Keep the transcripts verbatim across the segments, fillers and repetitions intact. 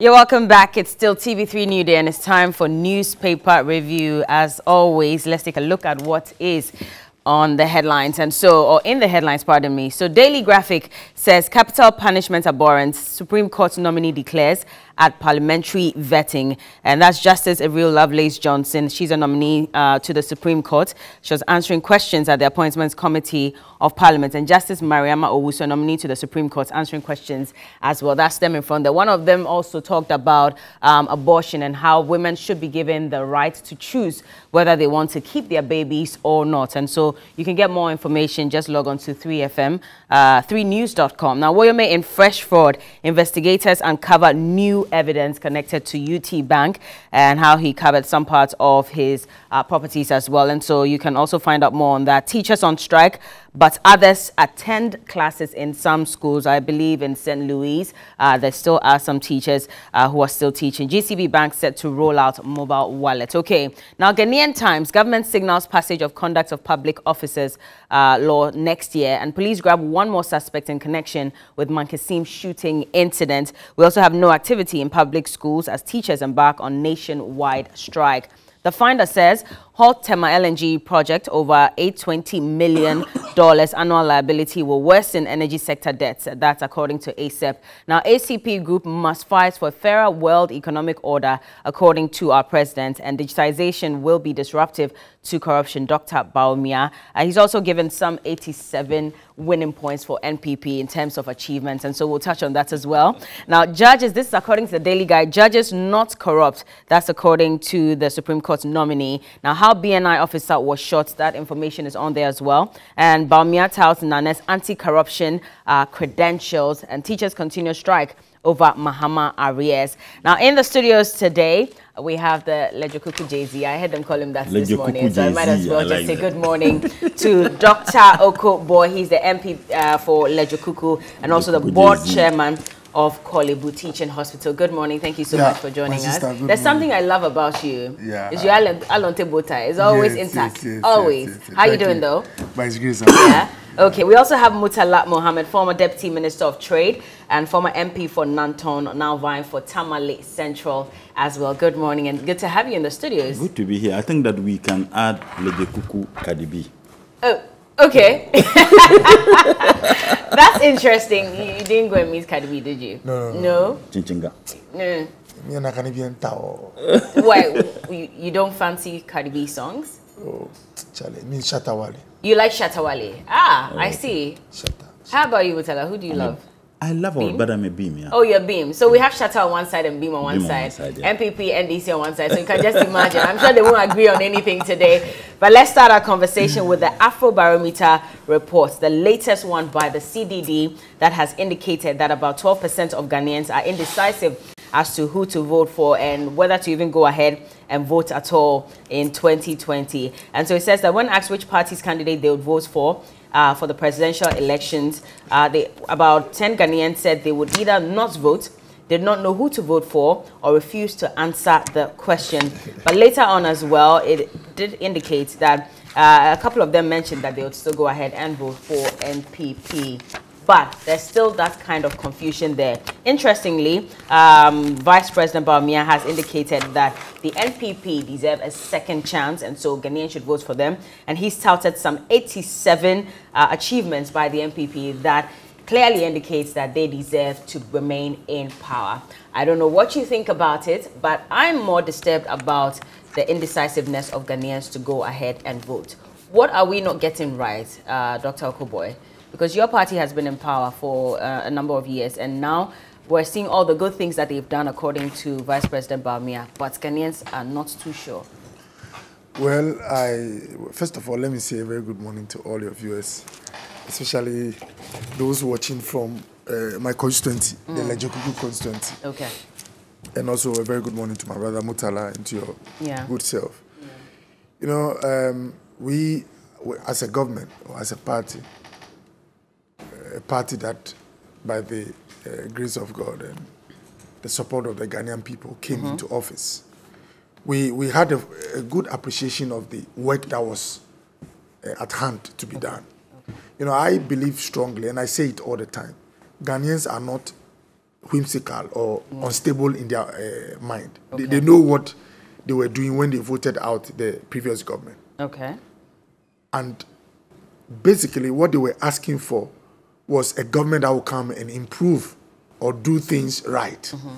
You're welcome back. It's still T V three New Day and it's time for newspaper review. As always, let's take a look at what is on the headlines and so, or in the headlines, pardon me. So Daily Graphic says capital punishment abhorrent. Supreme Court nominee declares at parliamentary vetting. And that's Justice Ariel Lovelace Johnson. She's a nominee uh, to the Supreme Court. She was answering questions at the Appointments Committee of Parliament. And Justice Mariama Owusu, a nominee to the Supreme Court, answering questions as well. That's them in front there. One of them also talked about um, abortion and how women should be given the right to choose whether they want to keep their babies or not. And so you can get more information. Just log on to three F M, uh, three news dot com. Now, Woyome in fresh fraud, investigators uncover new evidence connected to U T Bank and how he covered some parts of his uh, properties as well. And so you can also find out more on that. Teachers on strike, but others attend classes in some schools. I believe in Saint Louis, uh, there still are some teachers uh, who are still teaching. G C B Bank set to roll out mobile wallet. Okay, now Ghanaian Times, government signals passage of conduct of public officers uh, law next year, and police grab one more suspect in connection with Mankasim shooting incident. We also have no activity in public schools as teachers embark on nationwide strike. The Finder says halt Tema L N G project over eight hundred twenty million dollars annual liability will worsen energy sector debts. That's according to A C E P. Now, A C P Group must fight for a fairer world economic order, according to our president, and digitization will be disruptive to corruption. Doctor Bawumia. Uh, he's also given some eighty-seven winning points for N P P in terms of achievements, and so we'll touch on that as well. Now, judges, this is according to the Daily Guide, judges not corrupt. That's according to the Supreme Court nominee. Now, how B N I officer was shot, that information is on there as well. And Bawumia touts Nane's anti-corruption uh, credentials, and teachers continue strike over Mahama Arias. Now, in the studios today, we have the Lejokuku Jay Z. I heard them call him that this morning, so I might as well just say good morning to Doctor Oko Boy. He's the M P uh, for Lejokuku and also the board chairman of Kolebu Teaching Hospital. Good morning. Thank you so yeah, much for joining us. There's morning. something I love about you. Yeah. Is your alonte bow tie. It's always yes, intact. Yes, yes, always. Yes, yes, yes. How are you doing, you. though? By his grace. Yeah. Okay. We also have Mutala Mohammed, former Deputy Minister of Trade and former M P for Nanton, now vying for Tamale Central as well. Good morning and good to have you in the studios. Good to be here. I think that we can add Lejokuku Kadibi. Oh. Okay. That's interesting. You, you didn't go and meet Cardi B, did you? No. No? no. Chinchinga. No. Mm. Why? You, you don't fancy Cardi B songs? Oh, Charlie. Me Shatawale. You like Shatawale? Ah, oh. I see. Shatta. How about you, Mutala? Who do you I love? I love all, but I'm a Beam, yeah. Oh, you're Beam. So we have Shatta on one side and Beam on one Beam side. On one side yeah. M P P, N D C on one side. So you can just imagine. I'm sure they won't agree on anything today. But let's start our conversation with the Afrobarometer report, the latest one by the C D D that has indicated that about twelve percent of Ghanaians are indecisive as to who to vote for and whether to even go ahead and vote at all in twenty twenty. And so it says that when asked which party's candidate they would vote for, Uh, for the presidential elections, uh, they, about ten Ghanaians said they would either not vote, did not know who to vote for, or refuse to answer the question. But later on as well, it did indicate that uh, a couple of them mentioned that they would still go ahead and vote for N P P. But there's still that kind of confusion there. Interestingly, um, Vice President Bawumia has indicated that the N P P deserve a second chance, and so Ghanaians should vote for them. And he's touted some eighty-seven uh, achievements by the N P P that clearly indicates that they deserve to remain in power. I don't know what you think about it, but I'm more disturbed about the indecisiveness of Ghanaians to go ahead and vote. What are we not getting right, uh, Doctor Okoboy? Because your party has been in power for uh, a number of years, and now we're seeing all the good things that they've done, according to Vice President Bawumia, but Ghanaians are not too sure. Well, I first of all, let me say a very good morning to all your viewers, especially those watching from uh, my constituency, mm. the Lejokuku constituency. Okay. And also a very good morning to my brother Mutala and to your yeah. good self. Yeah. You know, um, we, as a government or as a party, a party that, by the uh, grace of God and the support of the Ghanaian people, came mm-hmm. into office. We, we had a, a good appreciation of the work that was uh, at hand to be okay. done. Okay. You know, I believe strongly, and I say it all the time, Ghanaians are not whimsical or mm. unstable in their uh, mind. Okay. They, they know what they were doing when they voted out the previous government. Okay. And basically what they were asking for was a government that will come and improve or do things right. Mm-hmm.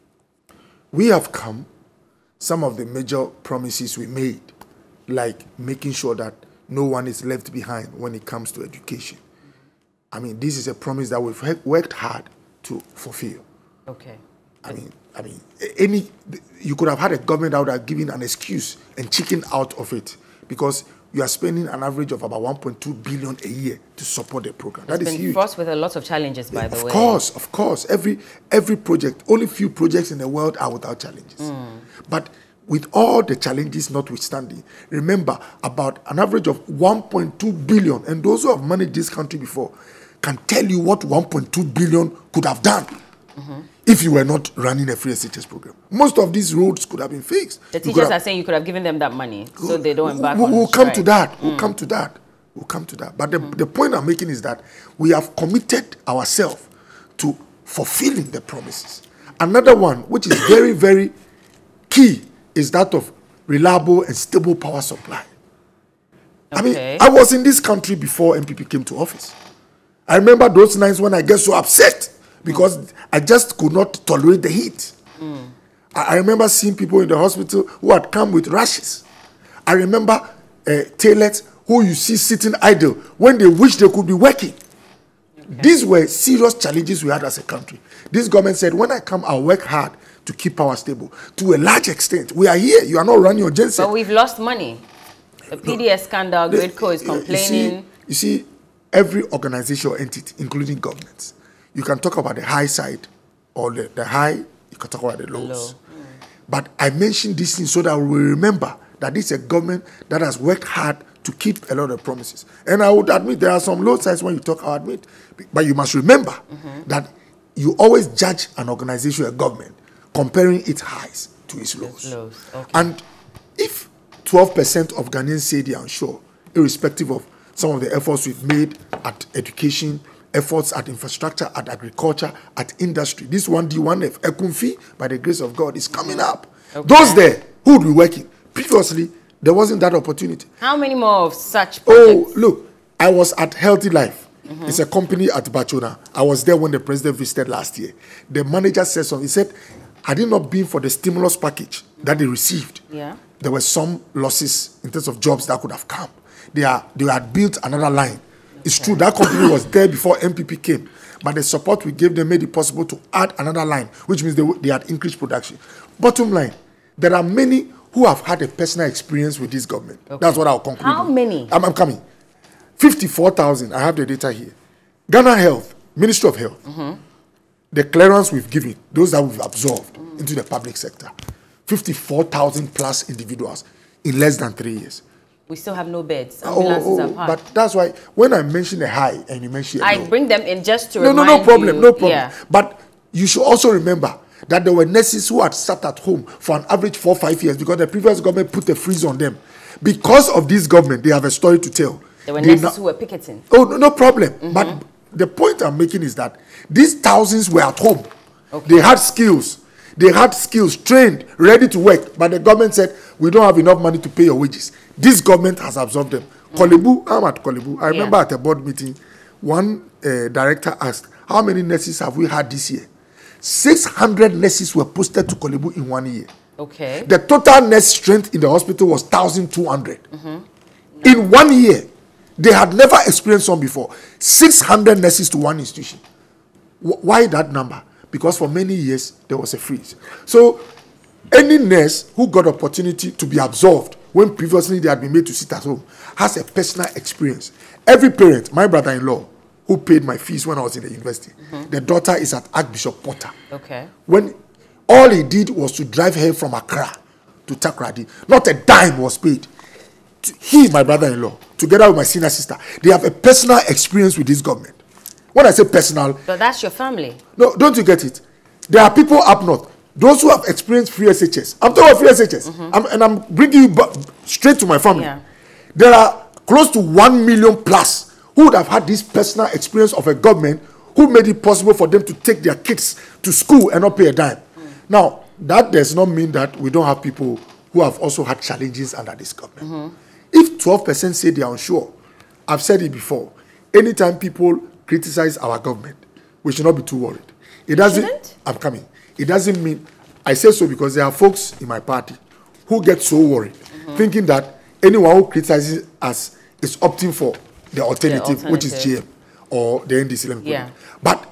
We have come, some of the major promises we made, like making sure that no one is left behind when it comes to education. I mean, this is a promise that we've worked hard to fulfill. Okay. I mean, I mean, any you could have had a government that would have given an excuse and chickened out of it because you are spending an average of about one point two billion a year to support the program. That it's is been huge. Fraught with a lot of challenges, by the of way. Of course, of course. Every every project, only few projects in the world are without challenges. Mm. But with all the challenges notwithstanding, remember about an average of one point two billion, and those who have managed this country before can tell you what one point two billion could have done. Mm-hmm. If you were not running a free S H S program. Most of these roads could have been fixed. The teachers have, are saying you could have given them that money so they don't embark we'll, on We'll come to that. Mm. We'll come to that. We'll come to that. But the, mm. the point I'm making is that we have committed ourselves to fulfilling the promises. Another one, which is very, very key, is that of reliable and stable power supply. Okay. I mean, I was in this country before M P P came to office. I remember those nights when I get so upset because mm. I just could not tolerate the heat. Mm. I, I remember seeing people in the hospital who had come with rashes. I remember uh, tailors who you see sitting idle when they wish they could be working. Okay. These were serious challenges we had as a country. This government said, when I come, I'll work hard to keep power stable. To a large extent, we are here. You are not running your genset. But we've lost money. The P D S no, scandal, Gridco is complaining. You see, you see, every organization or entity, including governments, you can talk about the high side or the, the high, you can talk about the lows. Low. Mm. But I mentioned this thing so that we remember that this is a government that has worked hard to keep a lot of promises. And I would admit there are some low sides when you talk, I admit. But you must remember mm-hmm. that you always judge an organization, a government, comparing its highs to its lows. lows. Okay. And if twelve percent of Ghanaians say they are unsure, irrespective of some of the efforts we've made at education, efforts at infrastructure, at agriculture, at industry. This one D one F, Ekumfi, by the grace of God, is coming up. Okay. Those there who would be working. Previously, there wasn't that opportunity. How many more of such projects? Oh, look, I was at Healthy Life. Mm-hmm. It's a company at Bachona. I was there when the president visited last year. The manager said something. He said, had it not been for the stimulus package that they received, yeah. there were some losses in terms of jobs that could have come. They, are, they had built another line. It's okay. true, that company was there before M P P came, but the support we gave them made it possible to add another line, which means they, they had increased production. Bottom line, there are many who have had a personal experience with this government. Okay. That's what I'll conclude. How with. many? I'm, I'm coming. fifty-four thousand, I have the data here. Ghana Health, Ministry of Health, mm-hmm. the clearance we've given, those that we've absorbed mm. into the public sector, fifty-four thousand plus individuals in less than three years. We still have no beds. Ambulances oh, oh, are but that's why when I mention a high and you mention a I low, bring them in just to no, remind no, no problem, you. no problem. Yeah. But you should also remember that there were nurses who had sat at home for an average four, five years because the previous government put a freeze on them. Because of this government, they have a story to tell. There were nurses who were picketing. Oh, no, no problem. Mm-hmm. But the point I'm making is that these thousands were at home. Okay. They had skills. They had skills, trained, ready to work. But the government said, we don't have enough money to pay your wages. This government has absorbed them. Mm. Kolebu, I'm at Kolebu. I remember yeah. at a board meeting, one uh, director asked, how many nurses have we had this year? six hundred nurses were posted to Kolebu in one year. Okay. The total nurse strength in the hospital was one thousand two hundred. Mm-hmm. No. In one year, they had never experienced one before. six hundred nurses to one institution. W- why that number? Because for many years, there was a freeze. So, any nurse who got opportunity to be absolved when previously they had been made to sit at home has a personal experience. Every parent, my brother-in-law, who paid my fees when I was in the university, mm-hmm. the daughter is at Archbishop Potter. Okay. When all he did was to drive her from Accra to Takoradi, not a dime was paid. He, my brother-in-law, together with my senior sister, they have a personal experience with this government. When I say personal... But that's your family. No, don't you get it? There are people up north, those who have experienced free S H S. I'm talking about free S H S. Mm-hmm. I'm, and I'm bringing you back straight to my family. Yeah. There are close to one million plus who would have had this personal experience of a government who made it possible for them to take their kids to school and not pay a dime. Mm. Now, that does not mean that we don't have people who have also had challenges under this government. Mm-hmm. If twelve percent say they are unsure, I've said it before, anytime people criticize our government, we should not be too worried. It doesn't, Shouldn't? I'm coming. It doesn't mean, I say so because there are folks in my party who get so worried, mm-hmm. thinking that anyone who criticizes us is opting for the alternative, the alternative. which is G M or the N D C. Yeah. But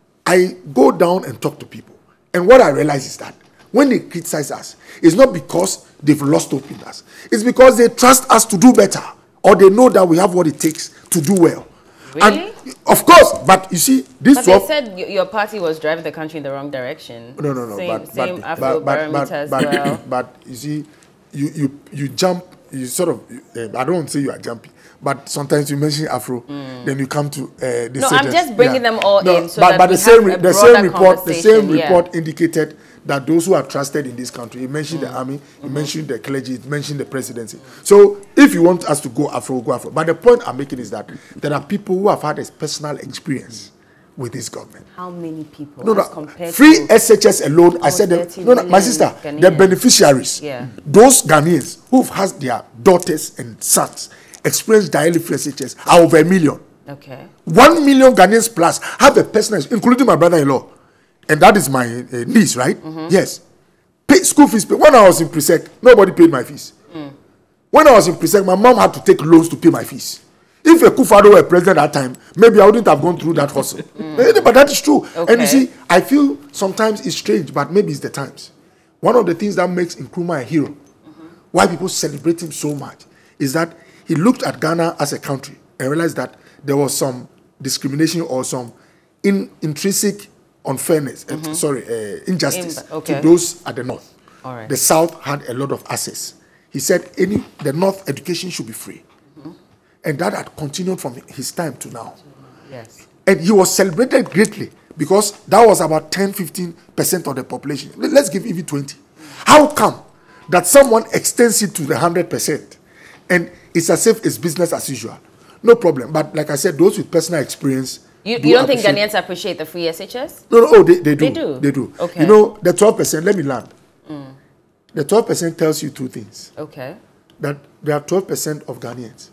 I go down and talk to people. And what I realize is that when they criticize us, it's not because they've lost hope in us. It's because they trust us to do better, or they know that we have what it takes to do well. Really? And of course, but you see, this. But they said your party was driving the country in the wrong direction. No, no, no. Same, but, same but, Afro but, barometer but, as but, well. But you see, you you you jump. You sort of. Uh, I don't want to say you are jumpy, but sometimes you mention Afro, mm. then you come to. Uh, the no, I'm just bringing yeah. them all no, in so but, that but we the same have a the same report. The same yeah. report indicated that those who are trusted in this country, you mentioned mm. the army, you mm-hmm. mentioned the clergy, you mentioned the presidency. So if you want us to go Afro, go Afro. But the point I'm making is that there are people who have had a personal experience with this government. How many people? No, no. Free S H S alone, I said them. No, no, my sister, Ghanaians. The beneficiaries, yeah. those Ghanaians who've had their daughters and sons experience daily free S H S are over a million. Okay. One million Ghanaians plus have a personal, including my brother-in-law. And that is my uh, niece, right? Mm-hmm. Yes. Pay, school fees. Pay. When I was in Presec, nobody paid my fees. Mm. When I was in Presec, my mom had to take loans to pay my fees. If a Akufo-Addo were president at that time, maybe I wouldn't have gone through that hustle. Mm. But that is true. Okay. And you see, I feel sometimes it's strange, but maybe it's the times. One of the things that makes Nkrumah a hero, mm-hmm. why people celebrate him so much, is that he looked at Ghana as a country and realized that there was some discrimination or some in, intrinsic unfairness, mm-hmm. uh, sorry, uh, injustice In, okay. to those at the north. All right. The south had a lot of access. He said any the north education should be free. Mm-hmm. And that had continued from his time to now. Yes. And he was celebrated greatly because that was about ten, fifteen percent of the population. Let's give even twenty. How come that someone extends it to the one hundred percent and it's as if it's business as usual? No problem. But like I said, those with personal experience. You, do you don't think Ghanaians appreciate the free S H S? No, no, oh, they, they do. They do? They do. Okay. You know, the twelve percent, let me land. Mm. The twelve percent tells you two things. Okay. That there are twelve percent of Ghanaians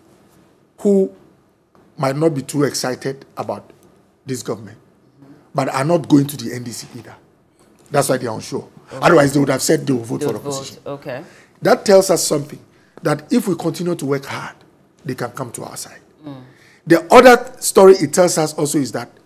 who might not be too excited about this government, mm-hmm. but are not going to the N D C either. That's why they are unsure. Okay. Otherwise, they would have said they will vote they for the opposition. Okay. That tells us something, that if we continue to work hard, they can come to our side. Mm. The other story it tells us also is that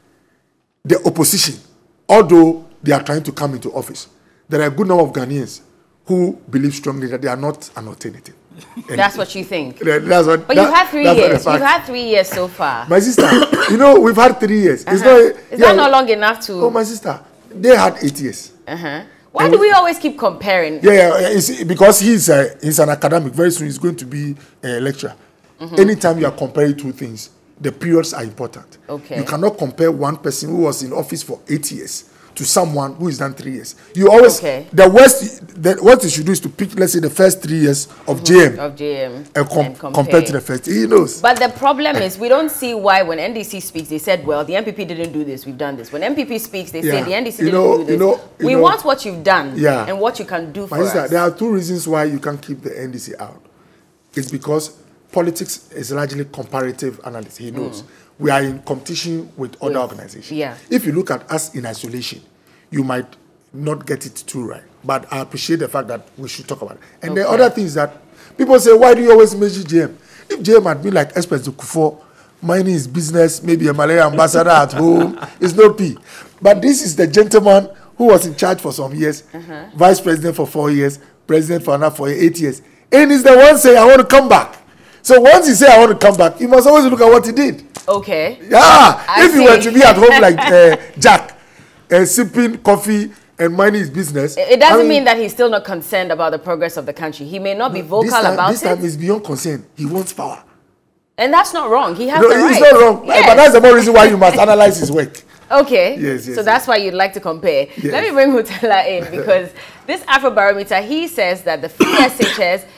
the opposition, although they are trying to come into office, there are a good number of Ghanaians who believe strongly that they are not an alternative. That's what you think. That's what, but that, you've had three years. You've had three years so far. My sister, you know, we've had three years. Uh-huh. It's not, Is yeah, that not long enough to... Oh, my sister, they had eight years. Uh-huh. Why and do we always keep comparing? Yeah, yeah, it's because he's, uh, he's an academic. Very soon he's going to be a lecturer. Mm-hmm. Anytime you are comparing two things, the periods are important. Okay. You cannot compare one person who was in office for eight years to someone who is done three years. You always okay. the worst. The, what you should do is to pick, let's say, the first three years of mm-hmm. J M of J M and, com- and compare to the first. He knows. But the problem is we don't see why when N D C speaks they said, well, the N P P didn't do this. We've done this. When N P P speaks they yeah. say the N D C you didn't know, do this. You know, you we know, want what you've done yeah. and what you can do for My sister, us. There are two reasons why you can't keep the N D C out. It's because politics is largely comparative analysis. He knows. Mm. We are in competition with other with, organizations. Yeah. If you look at us in isolation, you might not get it too right. But I appreciate the fact that we should talk about it. And okay. the other thing is that people say, why do you always mention J M? If J M had been like Express Kufo, mining his business, maybe a Malaya ambassador at home, it's no P. But this is the gentleman who was in charge for some years, uh-huh. vice president for four years, president for another for eight years. And he's the one saying, I want to come back. So once he say I want to come back, you must always look at what he did. Okay. Yeah. I if see. He were to be at home like uh, Jack, uh, sipping coffee and minding his business. It doesn't I mean, mean that he's still not concerned about the progress of the country. He may not be vocal time, about this it. This time is beyond concern. He wants power. And that's not wrong. He has no, the right. It's not wrong. Yes. But that's the more reason why you must analyze his work. Okay. Yes, yes. So yes. that's why you'd like to compare. Yes. Let me bring Hutala in because this Afrobarometer, he says that the free S H S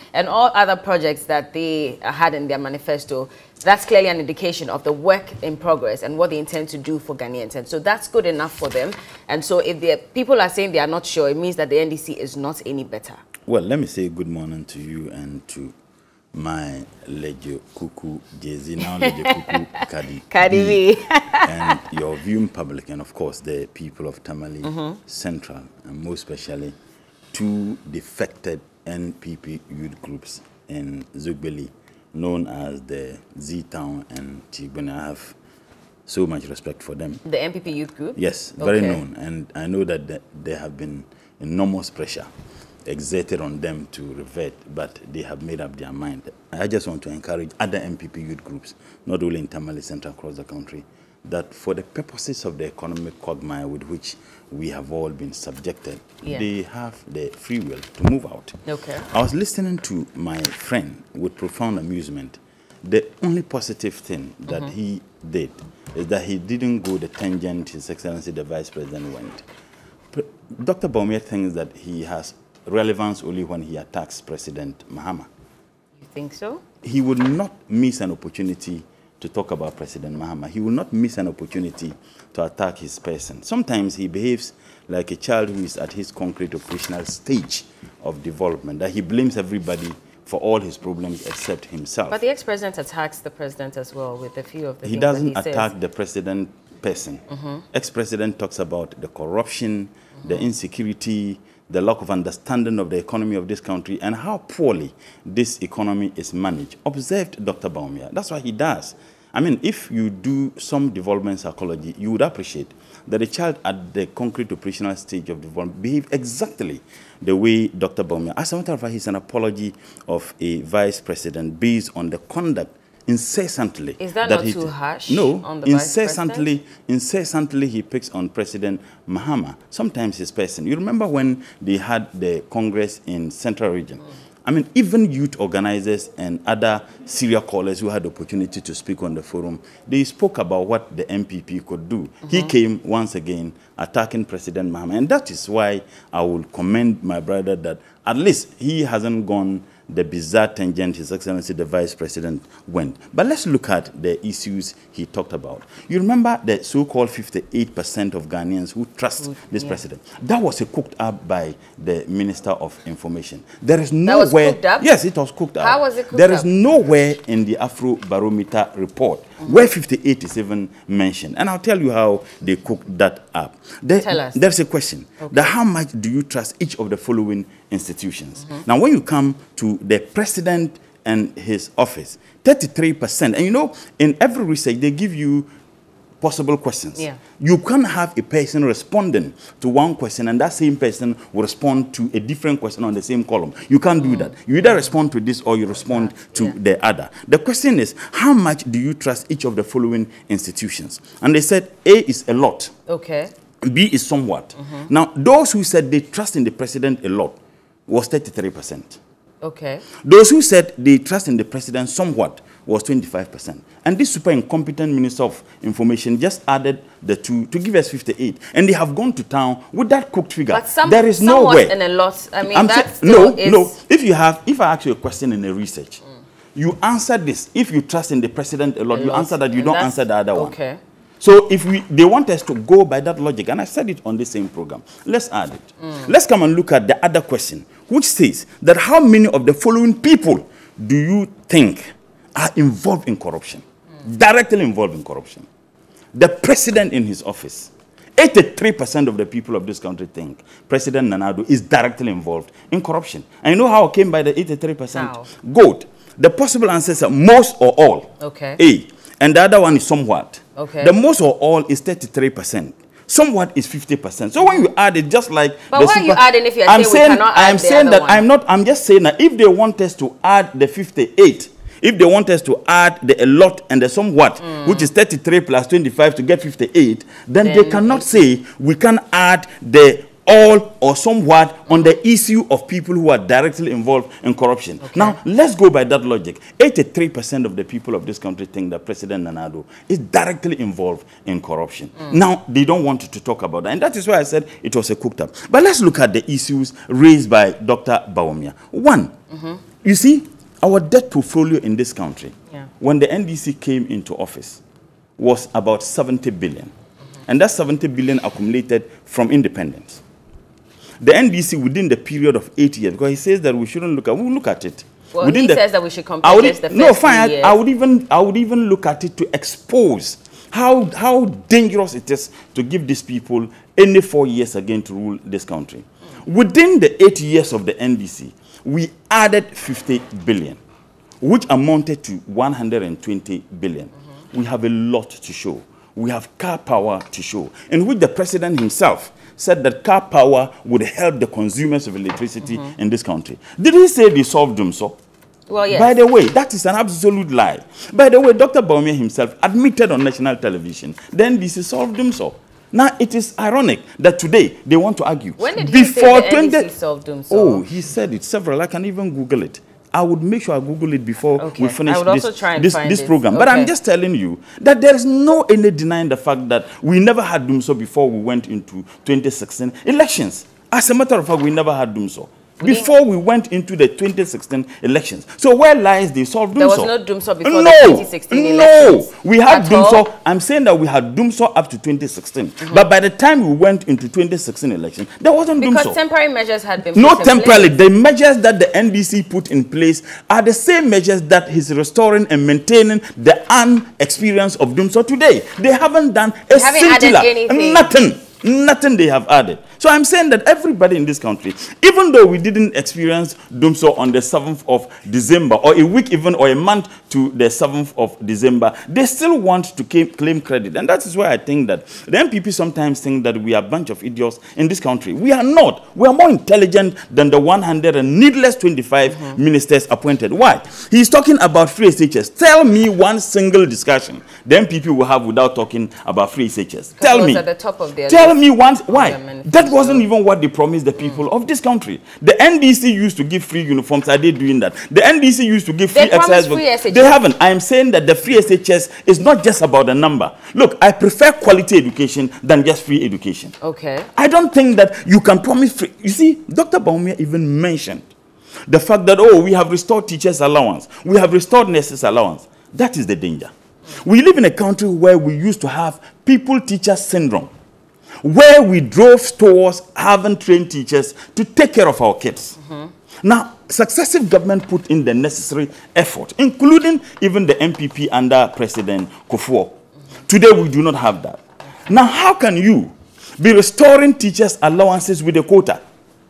and all other projects that they had in their manifesto, that's clearly an indication of the work in progress and what they intend to do for Ghanaians. And so that's good enough for them. And so if the people are saying they are not sure, it means that the N D C is not any better. Well, let me say good morning to you and to my Lejo Kuku Jay-Z, now Lejo Kuku Kadi, Kadi B, and your viewing public, and of course the people of Tamale mm-hmm. Central, and most especially two defected N P P youth groups in Zugbeli, known as the Z-Town and Tibuna. I have so much respect for them. The N P P youth group? Yes, very okay. known, and I know that the, there have been enormous pressure exerted on them to revert, but they have made up their mind. I just want to encourage other N P P youth groups, not only in Tamale Central, across the country, that for the purposes of the economic quagmire with which we have all been subjected, yeah. they have the free will to move out. Okay. I was listening to my friend with profound amusement. The only positive thing that mm-hmm. he did is that he didn't go the tangent His Excellency the Vice President went. Doctor Bawumia thinks that he has relevance only when he attacks President Mahama. You think so? He would not miss an opportunity to talk about President Mahama. He will not miss an opportunity to attack his person. Sometimes he behaves like a child who is at his concrete operational stage of development, that he blames everybody for all his problems except himself. But the ex-president attacks the president as well with a few of the he things doesn't that he attack says. the president person. Mm-hmm. Ex-president talks about the corruption, mm-hmm. the insecurity, the lack of understanding of the economy of this country and how poorly this economy is managed. Observed Doctor Bawumia. That's what he does. I mean, if you do some development psychology, you would appreciate that a child at the concrete operational stage of development behaves exactly the way Doctor Bawumia. As a matter of fact, he's an apology of a vice president based on the conduct incessantly. Is that, that not he, too harsh? No, on the incessantly, vice incessantly he picks on President Mahama, sometimes his person. You remember when they had the Congress in Central Region? Mm. I mean, even youth organizers and other serial callers who had the opportunity to speak on the forum, they spoke about what the N P P could do. Mm-hmm. He came once again attacking President Mahama, and that is why I will commend my brother that at least he hasn't gone the bizarre tangent His Excellency the Vice President went. But let's look at the issues he talked about. You remember the so-called fifty-eight percent of Ghanaians who trust Ooh, this yeah. president. That was a cooked up by the Minister of Information. There is nowhere... That was cooked up? Yes, it was cooked up. How was it cooked There up? is nowhere in the Afro Barometer report mm-hmm. where fifty-eight is even mentioned. And I'll tell you how they cooked that up. There, tell us. There's a question. Okay. That how much do you trust each of the following institutions? Mm-hmm. Now, when you come to the president and his office, thirty-three percent, and you know, in every research, they give you possible questions. Yeah. You can't have a person responding to one question and that same person will respond to a different question on the same column. You can't do mm. that. You either respond to this or you respond to yeah. the other. The question is, how much do you trust each of the following institutions? And they said A is a lot. Okay. B is somewhat. Mm-hmm. Now, those who said they trust in the president a lot was thirty-three percent. Okay. Those who said they trust in the president somewhat was twenty-five percent. And this super incompetent Minister of Information just added the two to give us fifty-eight. And they have gone to town with that cooked figure. But some, there is no way. and a lot. I mean, I'm that's no, is no. If you have, if I ask you a question in a research, mm. you answer this. If you trust in the president a lot, a you lot. answer that. You and don't answer the other one. Okay. So if we, they want us to go by that logic, and I said it on the same program, let's add it. Mm. Let's come and look at the other question, which says that how many of the following people do you think are involved in corruption, mm. directly involved in corruption? The president in his office. eighty-three percent of the people of this country think President Nana Addo is directly involved in corruption. And you know how I came by the eighty-three percent? How? Good. The possible answers are most or all. Okay. A. And the other one is somewhat. Okay. The most or all is thirty-three percent. Somewhat is fifty percent. So when you add it, just like... But why are you adding if you're I'm saying, saying we cannot I'm add saying the that other one? I'm not... I'm just saying that if they want us to add the fifty-eight, if they want us to add the a lot and the somewhat, mm. which is thirty-three plus twenty-five to get fifty-eight, then, then they cannot say we can add the all or somewhat on the issue of people who are directly involved in corruption. Okay. Now, let's go by that logic. eighty-three percent of the people of this country think that President Nana Addo is directly involved in corruption. Mm. Now, they don't want to talk about that. And that is why I said it was a cooked up. But let's look at the issues raised by Doctor Bawumia. One, mm-hmm. You see, our debt portfolio in this country, yeah. when the N D C came into office, was about seventy billion. Mm-hmm. And that seventy billion accumulated from independence. The N D C, within the period of eight years, because he says that we shouldn't look at, we'll look at it. Well, within he the, says that we should compare would, this the first No, fine. three years. I would even, I would even look at it to expose how, how dangerous it is to give these people any four years again to rule this country. Mm. Within the eight years of the N D C, we added fifty billion, which amounted to one hundred twenty billion. Mm-hmm. We have a lot to show. We have car power to show, in which the president himself said that car power would help the consumers of electricity mm-hmm. in this country. Did he say they solved them so? Well, yes. By the way, that is an absolute lie. By the way, Doctor Bawumia himself admitted on national television, then this is solved them so. Now, it is ironic that today they want to argue. When did Before he say the N D C solved them so? Oh, he said it several. I can even Google it. I would make sure I Google it before okay. we finish I would this, also try and this, find this it. program. Okay. But I'm just telling you that there is no any denying the fact that we never had Dumso before we went into twenty sixteen elections. As a matter of fact, we never had Dumso We before we went into the twenty sixteen elections. So where lies the solved Dumso? There was no Dumso before no, the twenty sixteen elections. No, we had At Dumso. all? I'm saying that we had Dumso up to twenty sixteen. Mm-hmm. But by the time we went into twenty sixteen election, there wasn't because Dumso. Because temporary measures had been put Not in temporarily. place. The measures that the N D C put in place are the same measures that he's restoring and maintaining the un-experience of Dumso today. They haven't done a They haven't added scintilla. anything. Nothing. Nothing they have added. So I'm saying that everybody in this country, even though we didn't experience Dumso on the seventh of December, or a week even, or a month to the seventh of December, they still want to claim credit. And that is why I think that the M P P sometimes think that we are a bunch of idiots in this country. We are not. We are more intelligent than the one hundred and needless twenty-five mm-hmm. ministers appointed. Why? He's talking about free S H S. Tell me one single discussion the M P P will have without talking about free S H S. Tell me. At the top of their Tell list. me once. Why? That wasn't even what they promised the people mm. of this country. The N D C used to give free uniforms. Are they doing that? The N D C used to give free they exercise. Free S H S. They haven't. I am saying that the free S H S is not just about the number. Look, I prefer quality education than just free education. Okay. I don't think that you can promise free. You see, Doctor Bawumia even mentioned the fact that, oh, we have restored teachers' allowance. We have restored nurses' allowance. That is the danger. We live in a country where we used to have people-teacher syndrome, where we drove towards having trained teachers to take care of our kids. Mm-hmm. Now, successive government put in the necessary effort, including even the M P P under President Kufuor. Mm-hmm. Today, we do not have that. Now, how can you be restoring teachers' allowances with a quota?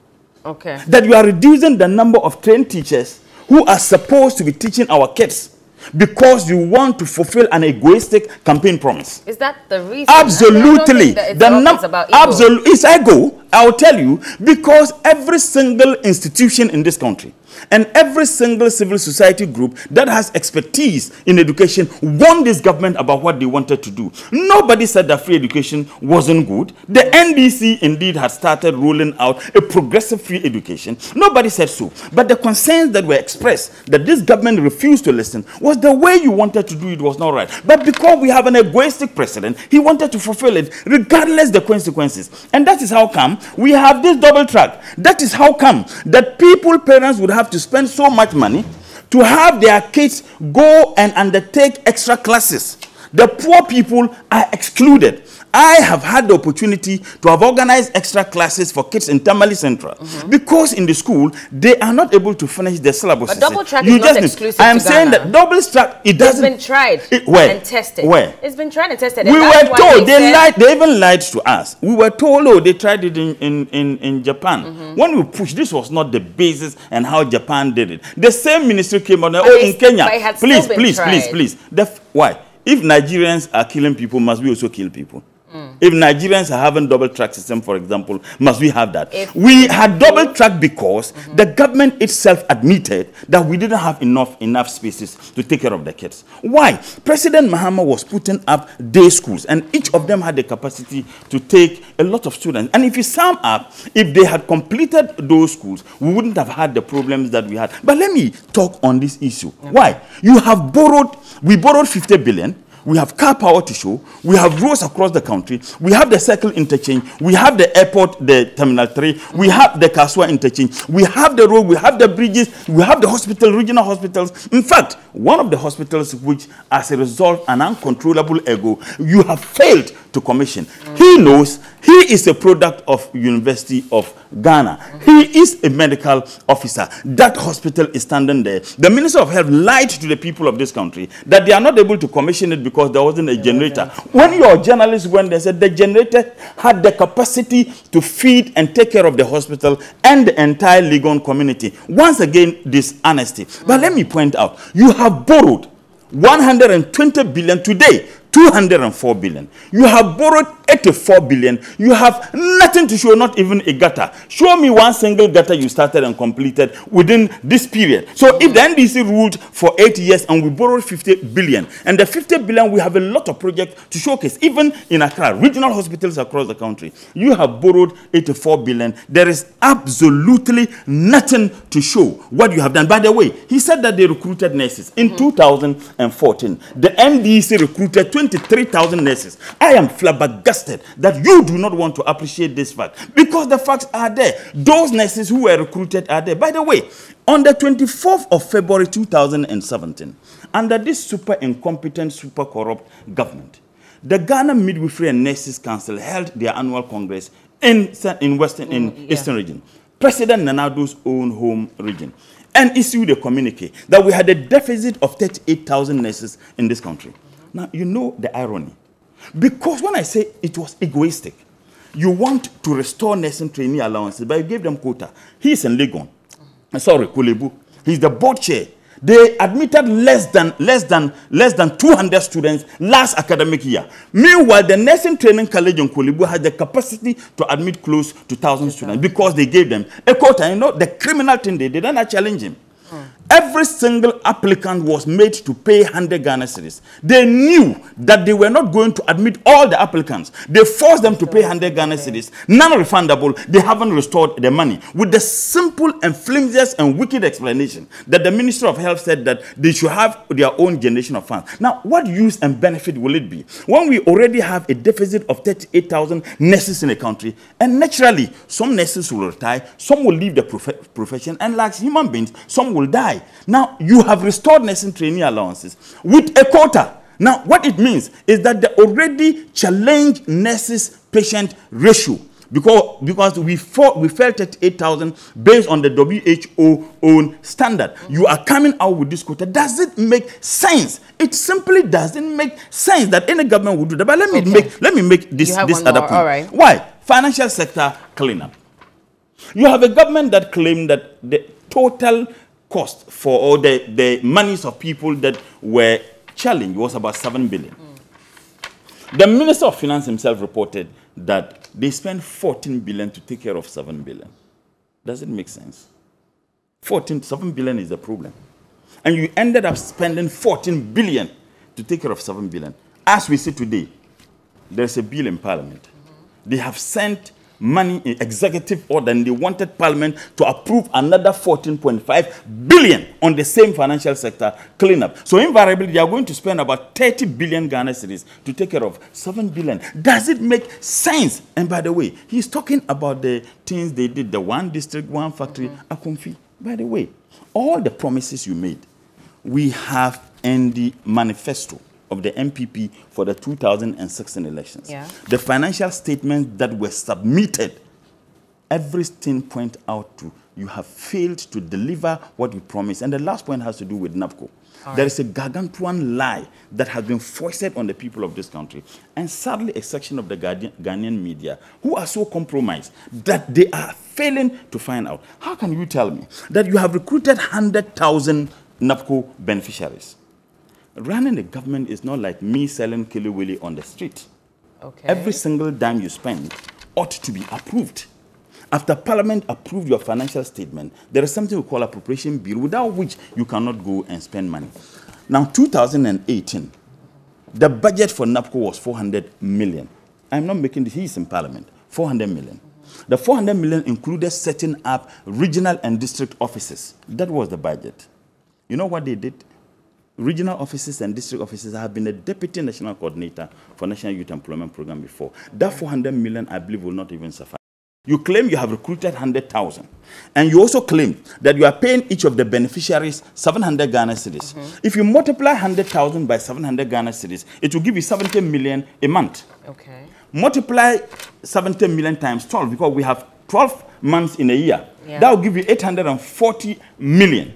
Okay. That you are reducing the number of trained teachers who are supposed to be teaching our kids because you want to fulfill an egoistic campaign promise. Is that the reason? Absolutely. I mean, the num- it's about ego. Absolutely. It's ego. I'll tell you, because every single institution in this country and every single civil society group that has expertise in education warned this government about what they wanted to do. Nobody said that free education wasn't good. The N D C indeed had started rolling out a progressive free education. Nobody said so. But the concerns that were expressed that this government refused to listen was the way you wanted to do it was not right. But because we have an egoistic president, he wanted to fulfill it regardless the consequences. And that is how come we have this double track. That is how come that people, parents would have to spend so much money to have their kids go and undertake extra classes. The poor people are excluded. I have had the opportunity to have organized extra classes for kids in Tamale Central mm-hmm. because in the school they are not able to finish their syllabus. But double track you is just not need, exclusive I am to saying Ghana. that double track it doesn't. It's been tried it, where? and tested. Where? It's been tried and tested. We and were told they, they lied. They even lied to us. We were told, oh, they tried it in in in, in Japan. Mm-hmm. When we pushed, this was not the basis and how Japan did it. The same ministry came on. Oh, in Kenya, please, please, please, please. The, why? If Nigerians are killing people, must we also kill people? Mm. If Nigerians are having double track system, for example, must we have that? If we had double track because mm-hmm. the government itself admitted that we didn't have enough enough spaces to take care of the kids. Why? President Mahama was putting up day schools, and each of them had the capacity to take a lot of students. And if you sum up, if they had completed those schools, we wouldn't have had the problems that we had. But let me talk on this issue. Okay. Why? You have borrowed, we borrowed fifty billion. We have car power to show. We have roads across the country. We have the circle interchange. We have the airport, the terminal three. We have the Kaswa interchange. We have the road. We have the bridges. We have the hospital, regional hospitals. In fact, one of the hospitals which, as a result, an uncontrollable ego, you have failed to commission. Mm. He knows he is a product of University of Ghana. Mm. He is a medical officer. That hospital is standing there. The Minister of Health lied to the people of this country that they are not able to commission it because there wasn't a there generator. Wasn't. When your journalists went there, said the generator had the capacity to feed and take care of the hospital and the entire Legon community. Once again, dishonesty. Mm. But let me point out, you have borrowed one hundred twenty billion today, two hundred four billion. You have borrowed eighty-four billion. You have nothing to show, not even a gutter. Show me one single gutter you started and completed within this period. So if the N D C ruled for eight years and we borrowed fifty billion, and the fifty billion, we have a lot of projects to showcase, even in Accra, regional hospitals across the country. You have borrowed eighty-four billion. There is absolutely nothing to show what you have done. By the way, he said that they recruited nurses. In mm-hmm. two thousand fourteen, the N D C recruited twenty-three thousand nurses. I am flabbergasted that you do not want to appreciate this fact, because the facts are there. Those nurses who were recruited are there. By the way, on the twenty-fourth of February two thousand seventeen, under this super incompetent, super corrupt government, the Ghana Midwifery and Nurses Council held their annual congress in, in Western, mm, in yeah. Eastern region, President Nana Ado's own home region, and issued a communique that we had a deficit of thirty-eight thousand nurses in this country. Now, you know the irony. Because when I say it was egoistic, you want to restore nursing trainee allowances, but you gave them quota. He's in Legon. Sorry, Kulebu. He's the board chair. They admitted less than less than less than two hundred students last academic year. Meanwhile, the nursing training college in Kulebu had the capacity to admit close to one thousand students because they gave them a quota. You know, the criminal thing they did, not challenge him. Hmm. Every single applicant was made to pay one hundred Ghana cedis. They knew that they were not going to admit all the applicants. They forced them to pay one hundred Ghana cedis. Non-refundable. They haven't restored the money. With the simple and flimsiest and wicked explanation that the Minister of Health said that they should have their own generation of funds. Now, what use and benefit will it be when we already have a deficit of thirty-eight thousand nurses in the country? And naturally, some nurses will retire, some will leave the prof profession, and like human beings, some will die. Now, you have restored nursing trainee allowances with a quota. Now, what it means is that the already challenged nurses-patient ratio, because, because we, fought, we felt thirty-eight thousand based on the W H O own standard. Mm-hmm. You are coming out with this quota. Does it make sense? It simply doesn't make sense that any government would do that. But let me okay. make, let me make this, this other more. point. All right. Why? Financial sector cleanup. You have a government that claimed that the total cost for all the, the monies of people that were challenged was about seven billion. Mm. The Minister of Finance himself reported that they spent fourteen billion to take care of seven billion. Does it make sense? fourteen, seven billion is the problem. And you ended up spending fourteen billion to take care of seven billion. As we see today, there's a bill in Parliament. Mm-hmm. They have sent money in executive order, and they wanted Parliament to approve another fourteen point five billion on the same financial sector cleanup. So invariably, they are going to spend about thirty billion Ghana cedis to take care of seven billion. Does it make sense? And by the way, he's talking about the things they did, the one district, one factory, mm-hmm. Akomfi. By the way, all the promises you made, we have in the manifesto of the M P P for the two thousand sixteen elections. Yeah. The financial statements that were submitted, everything point out to you have failed to deliver what you promised. And the last point has to do with NABCO. All there right. is a gargantuan lie that has been foisted on the people of this country. And sadly, a section of the Ghanaian media who are so compromised that they are failing to find out. How can you tell me that you have recruited one hundred thousand NABCO beneficiaries? Running a government is not like me selling Kili Willy on the street. Okay. Every single dime you spend ought to be approved. After Parliament approved your financial statement, there is something we call appropriation bill, without which you cannot go and spend money. Now, two thousand eighteen, the budget for NABCO was four hundred million. I'm not making this, he's in Parliament, four hundred million. Mm-hmm. The four hundred million included setting up regional and district offices. That was the budget. You know what they did? regional offices and district offices. I have been a deputy national coordinator for National Youth Employment Program before. That four hundred million, I believe, will not even suffice. You claim you have recruited one hundred thousand. And you also claim that you are paying each of the beneficiaries seven hundred Ghana cedis. Mm-hmm. If you multiply one hundred thousand by seven hundred Ghana cedis, it will give you seventy million a month. Okay. Multiply seventy million times twelve, because we have twelve months in a year. Yeah. That will give you eight hundred forty million.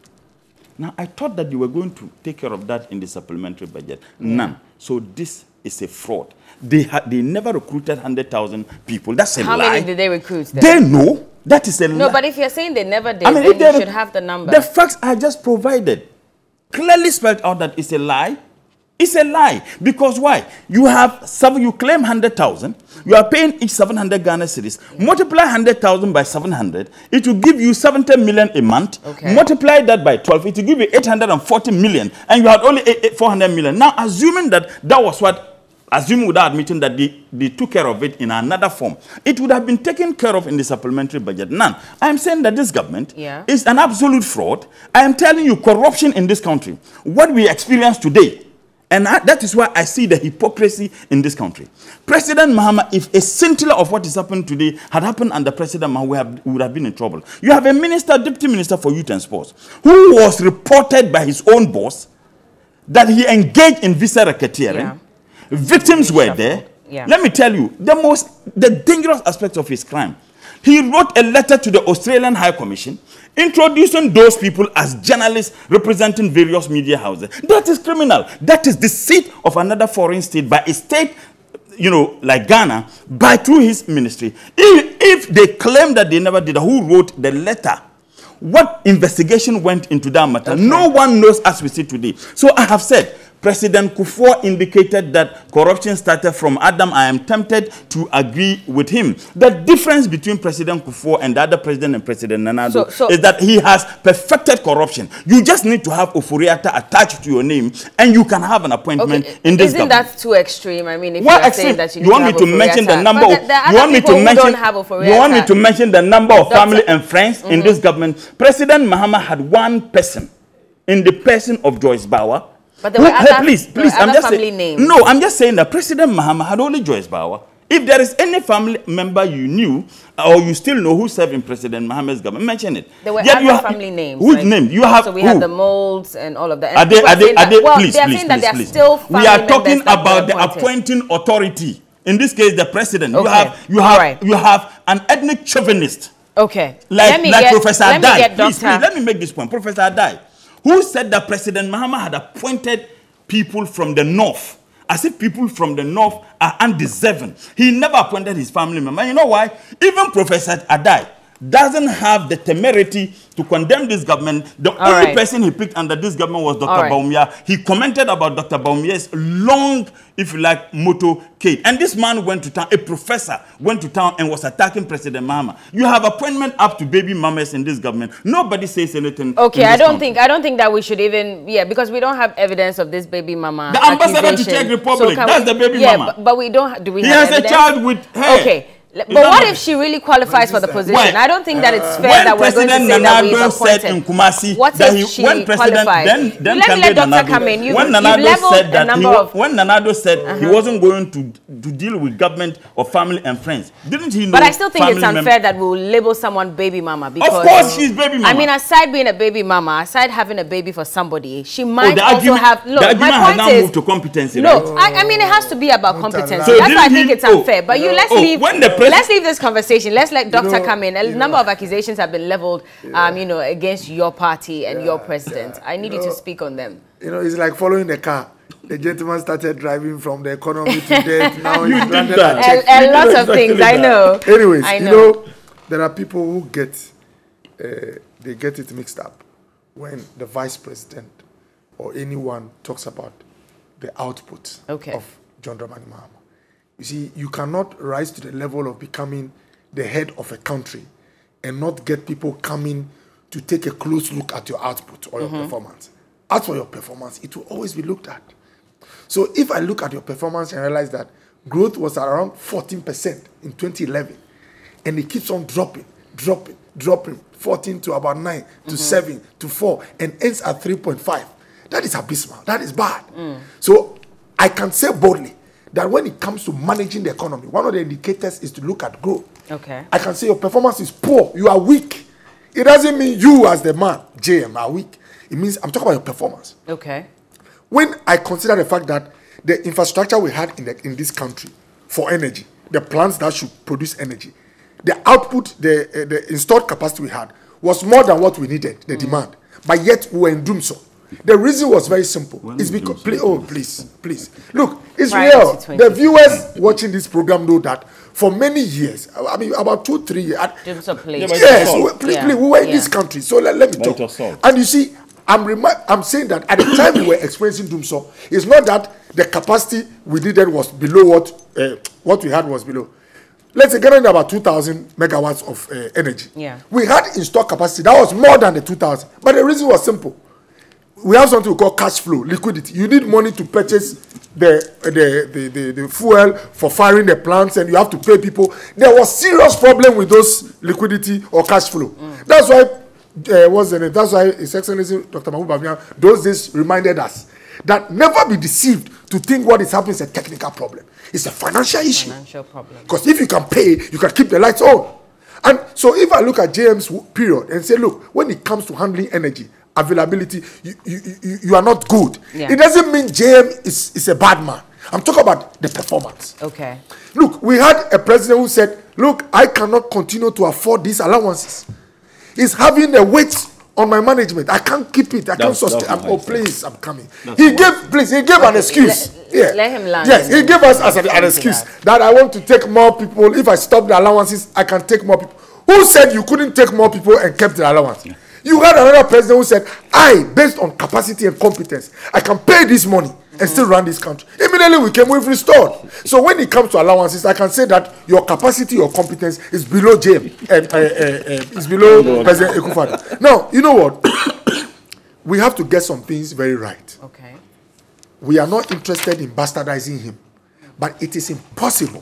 Now, I thought that you were going to take care of that in the supplementary budget. Mm. None. So this is a fraud. They had they never recruited one hundred thousand people. That's a How lie. How many did they recruit then? They know. That is a no, lie. but if you're saying they never did, I mean, then they you should have the number. The facts I just provided clearly spelled out that it's a lie. It's a lie. Because why? You have seven, you claim one hundred thousand. You are paying each seven hundred Ghana cedis. Yeah. Multiply one hundred thousand by seven hundred. It will give you seventy million a month. Okay. Multiply that by twelve. It will give you eight hundred forty million. And you had only four hundred million. Now, assuming that that was what, assuming without admitting that they, they took care of it in another form, it would have been taken care of in the supplementary budget. None. I am saying that this government yeah. is an absolute fraud. I am telling you, corruption in this country, what we experience today, and I, that is why I see the hypocrisy in this country. President Mahama, if a scintilla of what is happening today had happened under President Mahama, we, have, we would have been in trouble. You have a minister, deputy minister for youth and sports, who was reported by his own boss that he engaged in visa racketeering. Yeah. Victims were there. Yeah. Let me tell you, the most, the dangerous aspect of his crime. He wrote a letter to the Australian High Commission introducing those people as journalists representing various media houses. That is criminal. That is deceit of another foreign state by a state, you know, like Ghana, by through his ministry. If, if they claim that they never did, who wrote the letter? What investigation went into that matter? Okay. No one knows as we see today. So I have said, President Kufuor indicated that corruption started from Adam. I am tempted to agree with him. The difference between President Kufuor and the other president and President Nana Addo so, so, is that he has perfected corruption. You just need to have Ofori-Atta attached to your name, and you can have an appointment okay. in this Isn't government. that too extreme? I mean, if what you're extreme? saying that you, you want me to, to mention the number of the, you want me to mention you want me to mention the number of Doctor family and friends mm-hmm. in this government. President Mahama had one person in the person of Joyce Bauer. But there were Who, other, hey, please, please, there were I'm other just family saying, names. No, I'm just saying that President Mahama had only Joyce Bauer. If there is any family member you knew or you still know who served in President Mahama's government, mention it. There were Yet other have, family names. Which like, name? You have So we who? have the molds and all of that. And are they, are they, are they, well, please, they are please, saying please, that please. Still we are talking about the appointing authority. In this case, the president. Okay. You have, you have, right. you have an ethnic chauvinist. Okay. Like, let me like get, Professor let Adai. Me get please, please, let me make this point. Professor Adai, who said that President Mahama had appointed people from the north, as if people from the north are undeserving. He never appointed his family member. You know why? Even Professor Adai doesn't have the temerity to condemn this government. The All only right. person he picked under this government was Doctor Right. Bawumia. He commented about Doctor Bawumia's long, if you like, motorcade. And this man went to town, a professor went to town and was attacking President Mahama. You have appointment up to baby mamas in this government. Nobody says anything. Okay, I don't country. think I don't think that we should even yeah because we don't have evidence of this baby mama. The ambassador to accusation. Czech Republic, So that's we, the baby yeah, mama. But, but we don't. Do we He have has evidence? a child with her. Okay. But Is what that if she really qualifies for the position? When, I don't think that it's fair when that we're going to President say that we've Nanado said appointed. in Kumasi What that if he, she when President qualified? then then Let me let Kande Doctor Nanado, come in. You've, when you've Nanado leveled said a that he, number of when Nanado said uh-huh. he wasn't going to to deal with government or family and friends, didn't he know? But I still think it's family unfair that we'll label someone baby mama because Of course, she's baby mama. I mean, aside being a baby mama, aside having a baby for somebody, she might the also argument, have. Look, the argument my has point now is moved to competency. no. Right? I, I mean, it has to be about competency. So That's why I didn't think he- it's oh, unfair. But you let's oh, leave. when the pres- Let's leave this conversation. Let's let Doctor know, come in. A you number know, of accusations have been leveled, um, you know, against your party and Yeah, your president. yeah. I need You you to know, speak on them. You know, it's like following the car. The gentleman started driving from the economy to death. Now You he's did landed that. at A, Czech. a You lot know of exactly things. I that. know. Anyways, I you know. know, there are people who get uh, they get it mixed up when the vice president or anyone talks about the output Okay. of John Dramani Mahama. You see, you cannot rise to the level of becoming the head of a country and not get people coming to take a close look at your output or your Mm-hmm. performance. As for your performance, it will always be looked at. So if I look at your performance and realize that growth was around fourteen percent in twenty eleven, and it keeps on dropping, dropping, dropping, fourteen to about nine, to mm-hmm. seven, to four, and ends at three point five. That is abysmal. That is bad. Mm. So I can say boldly that when it comes to managing the economy, one of the indicators is to look at growth. Okay. I can say your performance is poor. You are weak. It doesn't mean you as the man, J M, are weak. It means I'm talking about your performance. Okay. When I consider the fact that the infrastructure we had in, the, in this country for energy, the plants that should produce energy, the output, the, uh, the installed capacity we had was more than what we needed, the mm. demand. But yet we were in doom so. The reason was very simple. When it's because, please, oh, please, please. Look, it's Prior real. The viewers watching this program know that for many years, I mean, about two, three years. Yeah, yes, we, please, yeah. please, we were in yeah. this country. So let, let me but talk. And you see, I'm, I'm saying that at the time we were experiencing doom so, it's not that the capacity we needed was below what, uh, what we had was below. Let's say getting about two thousand megawatts of uh, energy. Yeah. We had installed capacity that was more than the two thousand. But the reason was simple. We have something we call cash flow, liquidity. You need money to purchase the, the, the, the, the fuel for firing the plants, and you have to pay people. There was serious problem with those liquidity or cash flow. Mm. That's why, uh, what's the name? That's why His Excellency Doctor Mahmoud Bawumia, those days reminded us that never be deceived to think what is happening is a technical problem. It's a financial issue. Financial problem. Because if you can pay, you can keep the lights on. And so if I look at J M's period and say, look, when it comes to handling energy, availability, you, you, you, you are not good. Yeah. It doesn't mean J M is, is a bad man. I'm talking about the performance. Okay. Look, we had a president who said, look, I cannot continue to afford these allowances. He's having a weight on my management. I can't keep it. I can't sustain. I'm, oh, please, I'm coming. That's he gave, please, he gave okay. an excuse. Let, yeah. let him land. Yes, he gave us as an, an excuse that. that I want to take more people. If I stop the allowances, I can take more people. Who said you couldn't take more people and kept the allowance? Yeah. You had another president who said, I, based on capacity and competence, I can pay this money and mm-hmm. still run this country. Immediately we came, we've restored. So when it comes to allowances, I can say that your capacity or competence is below J M, and uh, uh, uh, is below President Akufo-Addo. Now, you know what? We have to get some things very right. Okay. We are not interested in bastardizing him, but it is impossible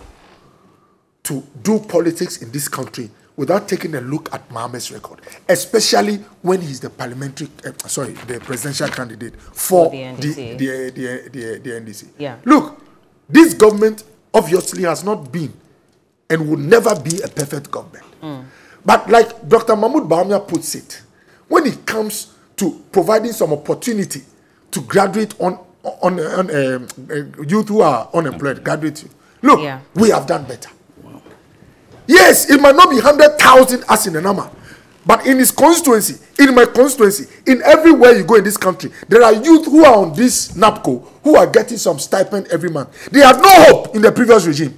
to do politics in this country without taking a look at Mohammed's record, especially when he's the parliamentary, uh, sorry, the presidential candidate for the N D C. The, the, the, the, the N D C. Yeah. Look, this government obviously has not been and will never be a perfect government. Mm. But like Doctor Mahmoud Bawumia puts it, when it comes to providing some opportunity to graduate on, on, on um, uh, youth who are unemployed, graduate, look, yeah. we have done better. Yes, it might not be one hundred thousand as in a number, but in his constituency, in my constituency, in everywhere you go in this country, there are youth who are on this NAPCO who are getting some stipend every month. They had no hope in the previous regime.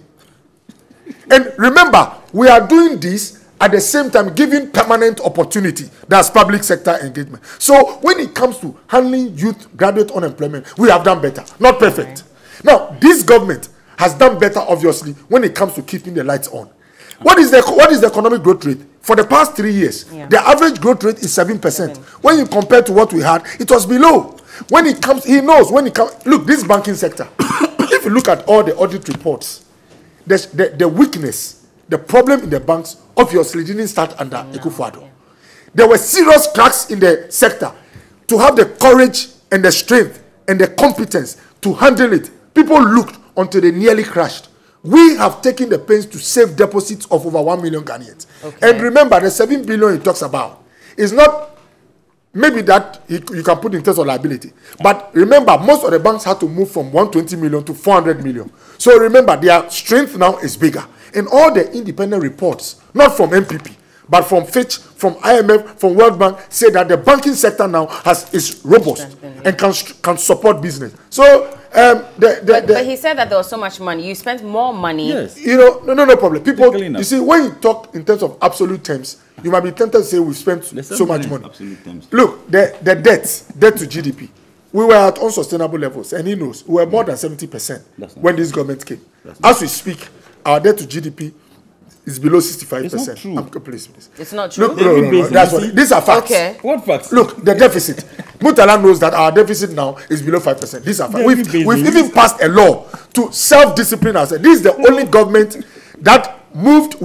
And remember, we are doing this at the same time giving permanent opportunity. That's public sector engagement. So when it comes to handling youth graduate unemployment, we have done better. Not perfect. Okay. Now, this government has done better, obviously, when it comes to keeping the lights on. What is the what is the economic growth rate? For the past three years, yeah. the average growth rate is seven percent. When you compare to what we had, it was below. When it comes, he knows when it comes. Look, this banking sector. If you look at all the audit reports, the, the, the weakness, the problem in the banks obviously didn't start under no, Akufo-Addo. Yeah. There were serious cracks in the sector. To have the courage and the strength and the competence to handle it, people looked until they nearly crashed. We have taken the pains to save deposits of over one million Ghanaians. Okay. And remember, the seven billion he talks about is not maybe that he, you can put in terms of liability. But remember, most of the banks had to move from one hundred twenty million to four hundred million. So remember, their strength now is bigger. And all the independent reports, not from M P P, but from Fitch, from I M F, from World Bank, say that the banking sector now has is robust and can, can support business. So, Um, the, the, but, the, but he said that there was so much money. You spent more money. Yes. You know, no, no, no problem. People, you see, when you talk in terms of absolute terms, you might be tempted to say we spent so much money. Absolute terms. Look, the, the debt, debt to G D P, we were at unsustainable levels, and he knows we were more than seventy percent when this government came. As we speak, our debt to G D P is below sixty-five percent. It's not true. Please, please. It's not true. Look, no, no, no, no, that's what, these are facts. Okay. What facts? Look, the deficit. Murtala knows that our deficit now is below five percent. These are facts. We've, we've even passed a law to self-discipline ourselves. This is the only government that moved with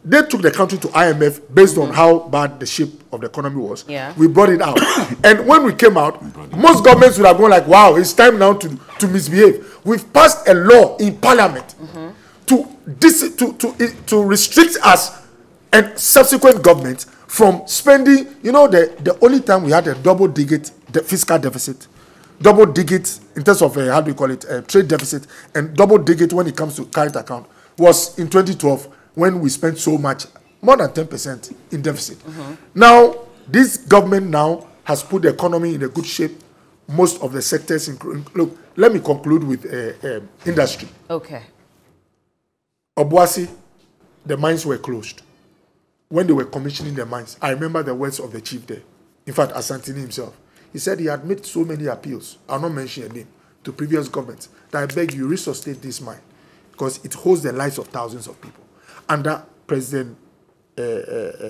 they took the country to I M F based mm-hmm. on how bad the shape of the economy was. Yeah. We brought it out. And when we came out, most governments would have gone like, wow, it's time now to, to misbehave. We've passed a law in parliament mm-hmm. to, dis- to, to, to restrict us and subsequent governments from spending, you know, the, the only time we had a double digit de- fiscal deficit, double digit in terms of, uh, how do you call it, uh, trade deficit, and double digit when it comes to current account, was in twenty twelve when we spent so much, more than ten percent in deficit. Mm-hmm. Now, this government now has put the economy in a good shape, most of the sectors, including, look, let me conclude with uh, uh, industry. Okay. Obuasi, the mines were closed. When they were commissioning the mines, I remember the words of the chief there. In fact, Asantini himself. He said he had made so many appeals, I'll not mention a name, to previous governments, that I beg you, resuscitate this mine, because it holds the lives of thousands of people. Under President uh, uh, uh,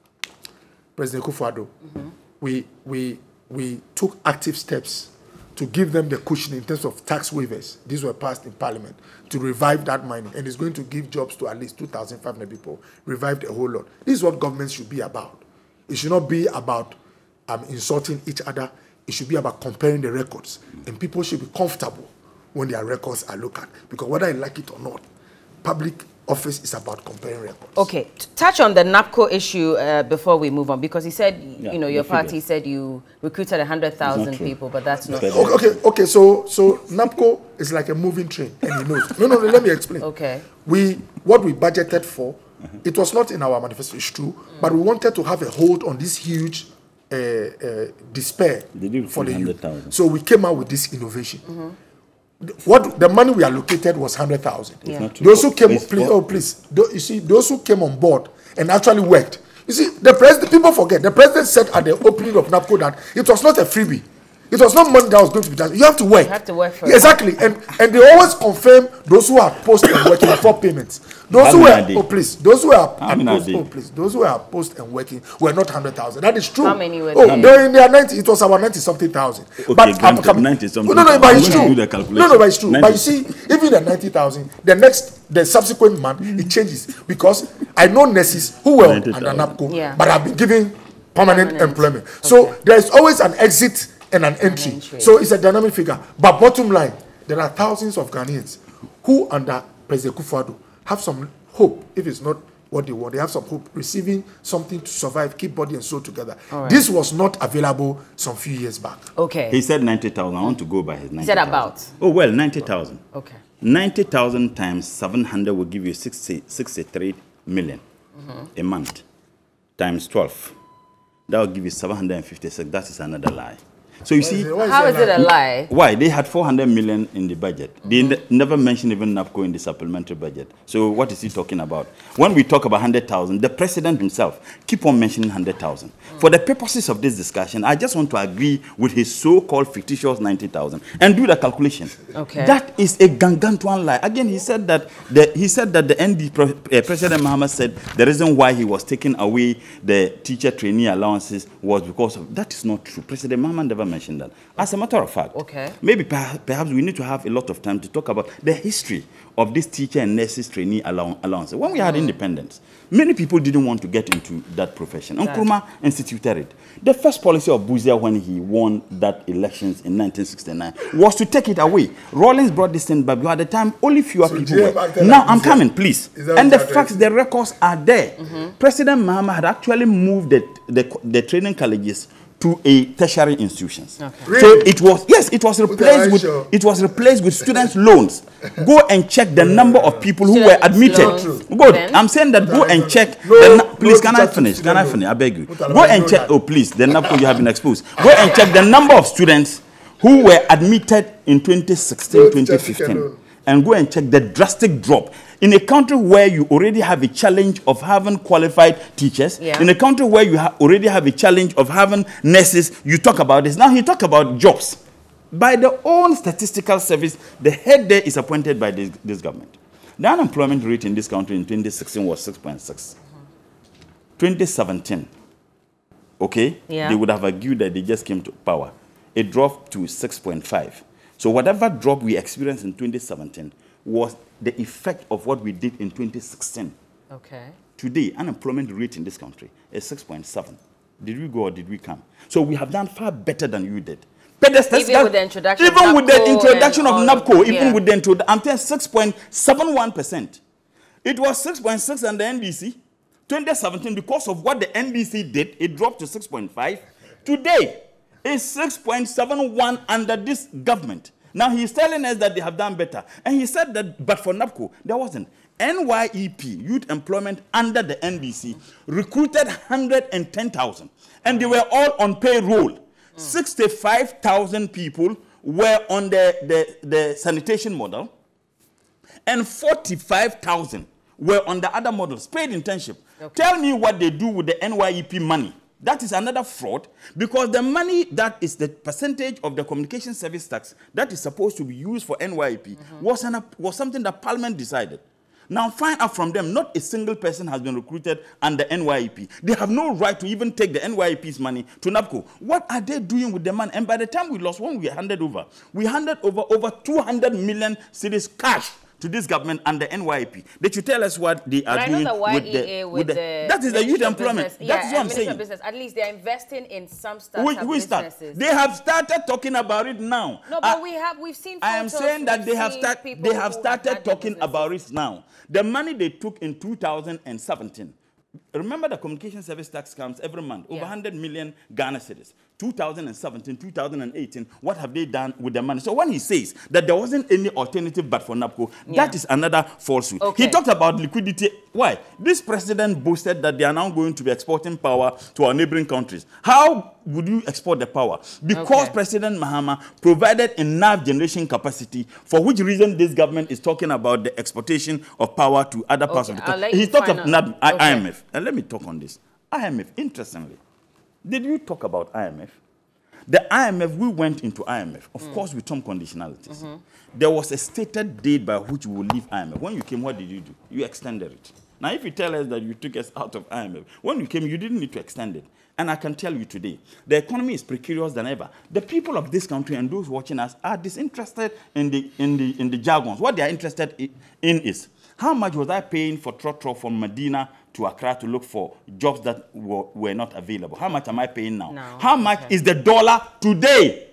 President Kufuor, mm-hmm. we, we, we took active steps to give them the cushion in terms of tax waivers. These were passed in Parliament to revive that mining, and it's going to give jobs to at least two thousand five hundred people, revive the whole lot. This is what governments should be about. It should not be about um, insulting each other. It should be about comparing the records, and people should be comfortable when their records are looked at, because whether you like it or not, public office is about comparing records. Okay, touch on the NAPCO issue uh, before we move on, because he said, yeah, you know, your party figure. said you recruited one hundred thousand people, but that's not true. Okay, okay, okay, so so NAPCO is like a moving train, and he knows. No, no, no, let me explain. Okay. We, what we budgeted for, uh-huh. it was not in our manifesto, it's true, mm. but we wanted to have a hold on this huge uh, uh, despair for the youth. So we came out with this innovation. Mm-hmm. What the money we allocated was hundred thousand. Yeah. Those who came, please, oh please, you see, those who came on board and actually worked. You see, the president, people forget. The president said at the opening of NAPCO that it was not a freebie. It was not money that was going to be done. You have to work. You have to work for yeah, exactly, and and they always confirm those who are post and working before payments. Those How who were many oh please, those who are How many post, are oh please, those who are post and working were not hundred thousand. That is true. How many were oh, they? they were in their ninety. It was about ninety something thousand. Okay, but granted, um, ninety something. No, no, but it's I'm true. going to do the No, calculation. no, but it's true. ninety. But you see, even the ninety thousand, the next, the subsequent month, it changes, because I know nurses who were under NAPCO, yeah. but have been given permanent, permanent. employment. Okay. So there is always an exit and an entry. entry. So it's a dynamic figure. But bottom line, there are thousands of Ghanaians who, under President Kufuor, have some hope. If it's not what they want, they have some hope, receiving something to survive, keep body and soul together. Right. This was not available some few years back. Okay. He said ninety thousand. I want to go by his ninety thousand. He said about? Oh, well, ninety thousand. Okay. ninety thousand times seven hundred will give you sixty, sixty-three million mm-hmm. a month. Times twelve. That will give you seven hundred fifty-six. That is another lie. So you see, how is it a lie? Why? They had four hundred million in the budget. Mm-hmm. They ne never mentioned even NAPCO in the supplementary budget. So what is he talking about? When we talk about one hundred thousand, the president himself keep on mentioning one hundred thousand. Mm-hmm. For the purposes of this discussion, I just want to agree with his so-called fictitious ninety thousand and do the calculation. Okay. That is a gangantuan lie. Again, he said that the, he said that the N D, uh, President Mahama said the reason why he was taking away the teacher trainee allowances was because of, that is not true. President Mahama never mentioned that. As a matter of fact, okay. maybe perhaps, perhaps we need to have a lot of time to talk about the history of this teacher and nurses trainee allow allowance. When we had mm. independence, many people didn't want to get into that profession. And Nkrumah instituted it. The first policy of Buzia when he won that elections in nineteen sixty-nine was to take it away. Rawlings brought this in, but at the time, only fewer so people were. Now, I'm coming, please. And the facts, the records are there. Mm-hmm. President Mahama had actually moved the, the, the training colleges to a tertiary institutions. Okay. Really? So it was, yes, it was replaced with sure. it was replaced with students' loans. Go and check the number of people who students were admitted. Good. Then? I'm saying that go and check. No, the, please, no, can I finish? Can I finish? I beg you. Go and check. Oh, please. The number you have been exposed. Go and check the number of students who were admitted in twenty sixteen, twenty fifteen. And go and check the drastic drop. In a country where you already have a challenge of having qualified teachers, yeah. in a country where you ha already have a challenge of having nurses, you talk about this. Now he talk about jobs. By the own statistical service, the head there is appointed by this, this government. The unemployment rate in this country in twenty sixteen was six point six. Mm-hmm. twenty seventeen, okay, yeah. they would have argued that they just came to power. It dropped to six point five. So whatever drop we experienced in twenty seventeen was the effect of what we did in twenty sixteen. Okay. Today, unemployment rate in this country is six point seven. Did we go or did we come? So we have done far better than you did. Pedestals even with the introduction even of with the introduction of NABCO, yeah. even with the introduction, I'm telling six point seven one percent. It was six point six under N D C. twenty seventeen, because of what the N D C did, it dropped to six point five. Today, it's six point seven one under this government. Now, he's telling us that they have done better. And he said that, but for NABCO, there wasn't. N Y E P, youth employment under the N D C, recruited one hundred ten thousand. And they were all on payroll. Mm. sixty-five thousand people were on the, the, the sanitation model. And forty-five thousand were on the other models, paid internship. Okay. Tell me what they do with the N Y E P money. That is another fraud, because the money that is the percentage of the communication service tax that is supposed to be used for N Y E P mm-hmm. was, an, was something that Parliament decided. Now find out from them, not a single person has been recruited under N Y E P. They have no right to even take the N Y E P's money to NABCO. What are they doing with the money? And by the time we lost, when we handed over, we handed over over two hundred million cedis cash to this government under N Y E P. They should tell us what they are but doing I know the with, Y E A the, with with the, the that is the youth employment. Business. That yeah, is what I'm saying. Business. At least they're investing in some startup we, we start. businesses. They have started talking about it now. No, but uh, we have we've seen. I am saying that they have start, they have started talking about it now. The money they took in two thousand seventeen. Remember, the communication service tax comes every month, over yeah. one hundred million Ghana cedis. two thousand seventeen, two thousand eighteen, what have they done with the money? So when he says that there wasn't any alternative but for NABCO, yeah. that is another falsehood. Okay. He talked about liquidity. Why? This president boasted that they are now going to be exporting power to our neighboring countries. How would you export the power? Because okay. President Mahama provided enough generation capacity, for which reason this government is talking about the exportation of power to other parts okay. of the country. He talked about okay. I M F. And let me talk on this. I M F, interestingly, did you talk about I M F? The I M F, we went into I M F, of mm. course, with some conditionalities. Mm-hmm. There was a stated date by which we will leave I M F. When you came, what did you do? You extended it. Now, if you tell us that you took us out of I M F, when you came, you didn't need to extend it. And I can tell you today, the economy is precarious than ever. The people of this country and those watching us are disinterested in the, in the, in the jargons. What they are interested in is, how much was I paying for trotro from Medina to Accra to look for jobs that were, were not available? How much am I paying now? No. How much okay. is the dollar today?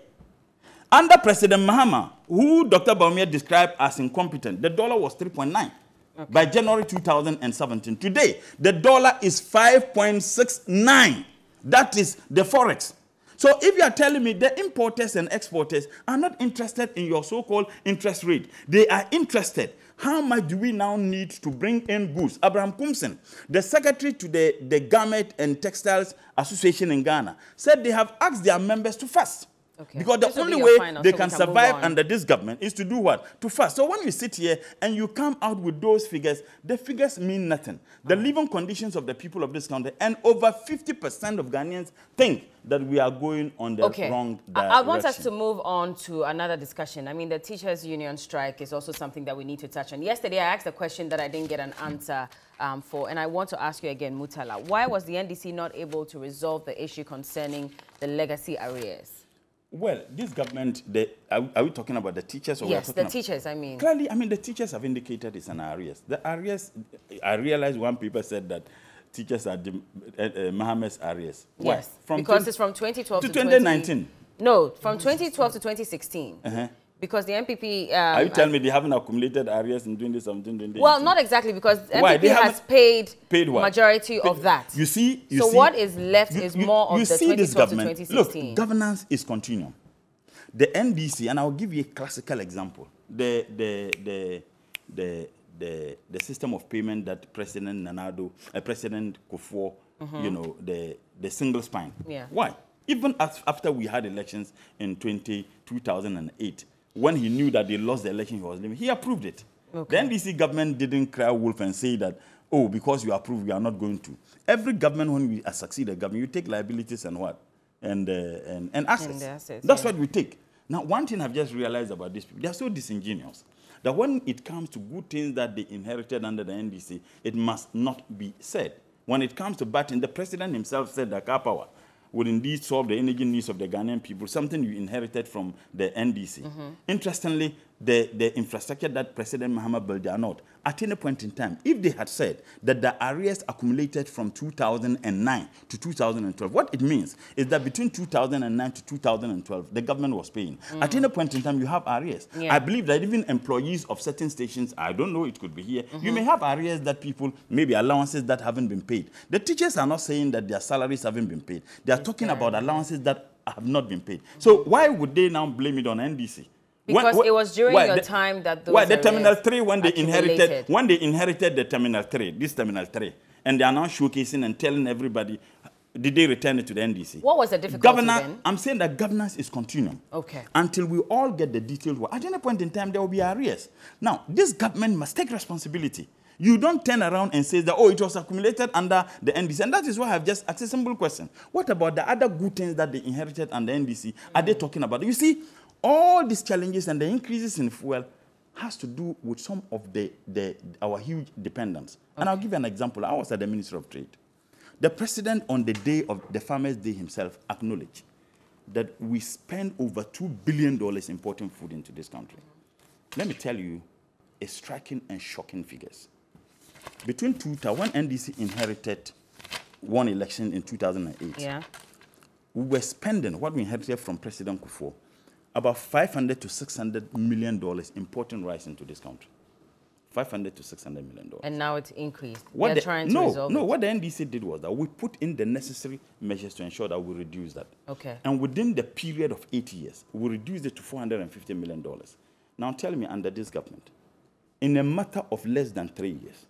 Under President Mahama, who Doctor Bawumia described as incompetent, the dollar was three point nine. Okay. By January two thousand seventeen. Today, the dollar is five point six nine. That is the forex. So if you are telling me the importers and exporters are not interested in your so-called interest rate, they are interested. How much do we now need to bring in goods? Abraham Kumsen, the secretary to the, the Garment and Textiles Association in Ghana, said they have asked their members to fast. Okay. Because the this only way final, they so can, can survive under this government is to do what? To fast. So when you sit here and you come out with those figures, the figures mean nothing. The right. living conditions of the people of this country, and over fifty percent of Ghanaians think that we are going on the okay. wrong direction. I, I want us to move on to another discussion. I mean, the teachers' union strike is also something that we need to touch on. Yesterday, I asked a question that I didn't get an answer um, for, and I want to ask you again, Murtala. Why was the N D C not able to resolve the issue concerning the legacy arrears? Well, this government, the, are, are we talking about the teachers? Or yes, the about, teachers, I mean. Clearly, I mean, the teachers have indicated it's an arrears. The arrears, I realized one paper said that teachers are the, uh, uh, Mahama's arrears. Why? Yes, from because it's from twenty twelve to, to twenty nineteen. No, from twenty twelve to twenty sixteen. Uh-huh. Because the M P P... Um, Are you telling me they haven't accumulated arrears in twenty seventeen, twenty eighteen? Well, not exactly, because the M P P has paid paid what? majority paid. of that. You see... You so see, what is left you, is you, more you of the twenty twelve to twenty sixteen. Look, governance is continuum. The N D C, and I'll give you a classical example, the, the, the, the, the, the system of payment that President Nanado, uh, President Kufuor, mm-hmm. you know, the, the single spine. Yeah. Why? Even as, after we had elections in two thousand eight, when he knew that they lost the election he was leaving, he approved it. Okay. The N D C government didn't cry wolf and say that, oh, because you approve, we are not going to. Every government, when we succeed a government, you take liabilities and what? And, uh, and, and assets. And assets That's yeah. what we take. Now, one thing I've just realized about these people, they are so disingenuous that when it comes to good things that they inherited under the N D C, it must not be said. When it comes to bad things, the president himself said that car power would indeed solve the energy needs of the Ghanaian people, something you inherited from the N D C. Mm-hmm. Interestingly, the, the infrastructure that President Mahama built or not, at any point in time, if they had said that the arrears accumulated from two thousand nine to two thousand twelve, what it means is that between two thousand nine to two thousand twelve, the government was paying. Mm. At any point in time, you have arrears. Yeah. I believe that even employees of certain stations, I don't know, it could be here, mm-hmm. you may have arrears that people, maybe allowances that haven't been paid. The teachers are not saying that their salaries haven't been paid. They are talking about allowances that have not been paid. Mm-hmm. So why would they now blame it on N D C? Because when, it was during why, your the, time that those why, the Terminal three, when they accumulated. inherited, when they inherited the Terminal three, this Terminal three, and they are now showcasing and telling everybody, did they return it to the N D C? What was the difficulty Governor, then? I'm saying that governance is continuum. Okay. Until we all get the detailed work. At any point in time, there will be arrears. Now, this government must take responsibility. You don't turn around and say that, oh, it was accumulated under the N D C. And that is why I have just asked a simple question. What about the other good things that they inherited under the N D C? Mm-hmm. Are they talking about? You see, all these challenges and the increases in fuel has to do with some of the, the our huge dependence. Okay. And I'll give you an example. I was at the Ministry of Trade. The president, on the day of the Farmers' Day himself, acknowledged that we spend over two billion dollars importing food into this country. Let me tell you a striking and shocking figures. Between two thousand, when N D C inherited one election in two thousand eight, yeah. we were spending what we inherited from President Kufuor, about five hundred to six hundred million dollars importing rice into this country. five hundred to six hundred million dollars. And now it's increased. What They're the, trying to no, resolve no, it. what the N D C did was that we put in the necessary measures to ensure that we reduce that. Okay. And within the period of eight years, we reduced it to four hundred fifty million dollars. Now tell me, under this government, in a matter of less than three years,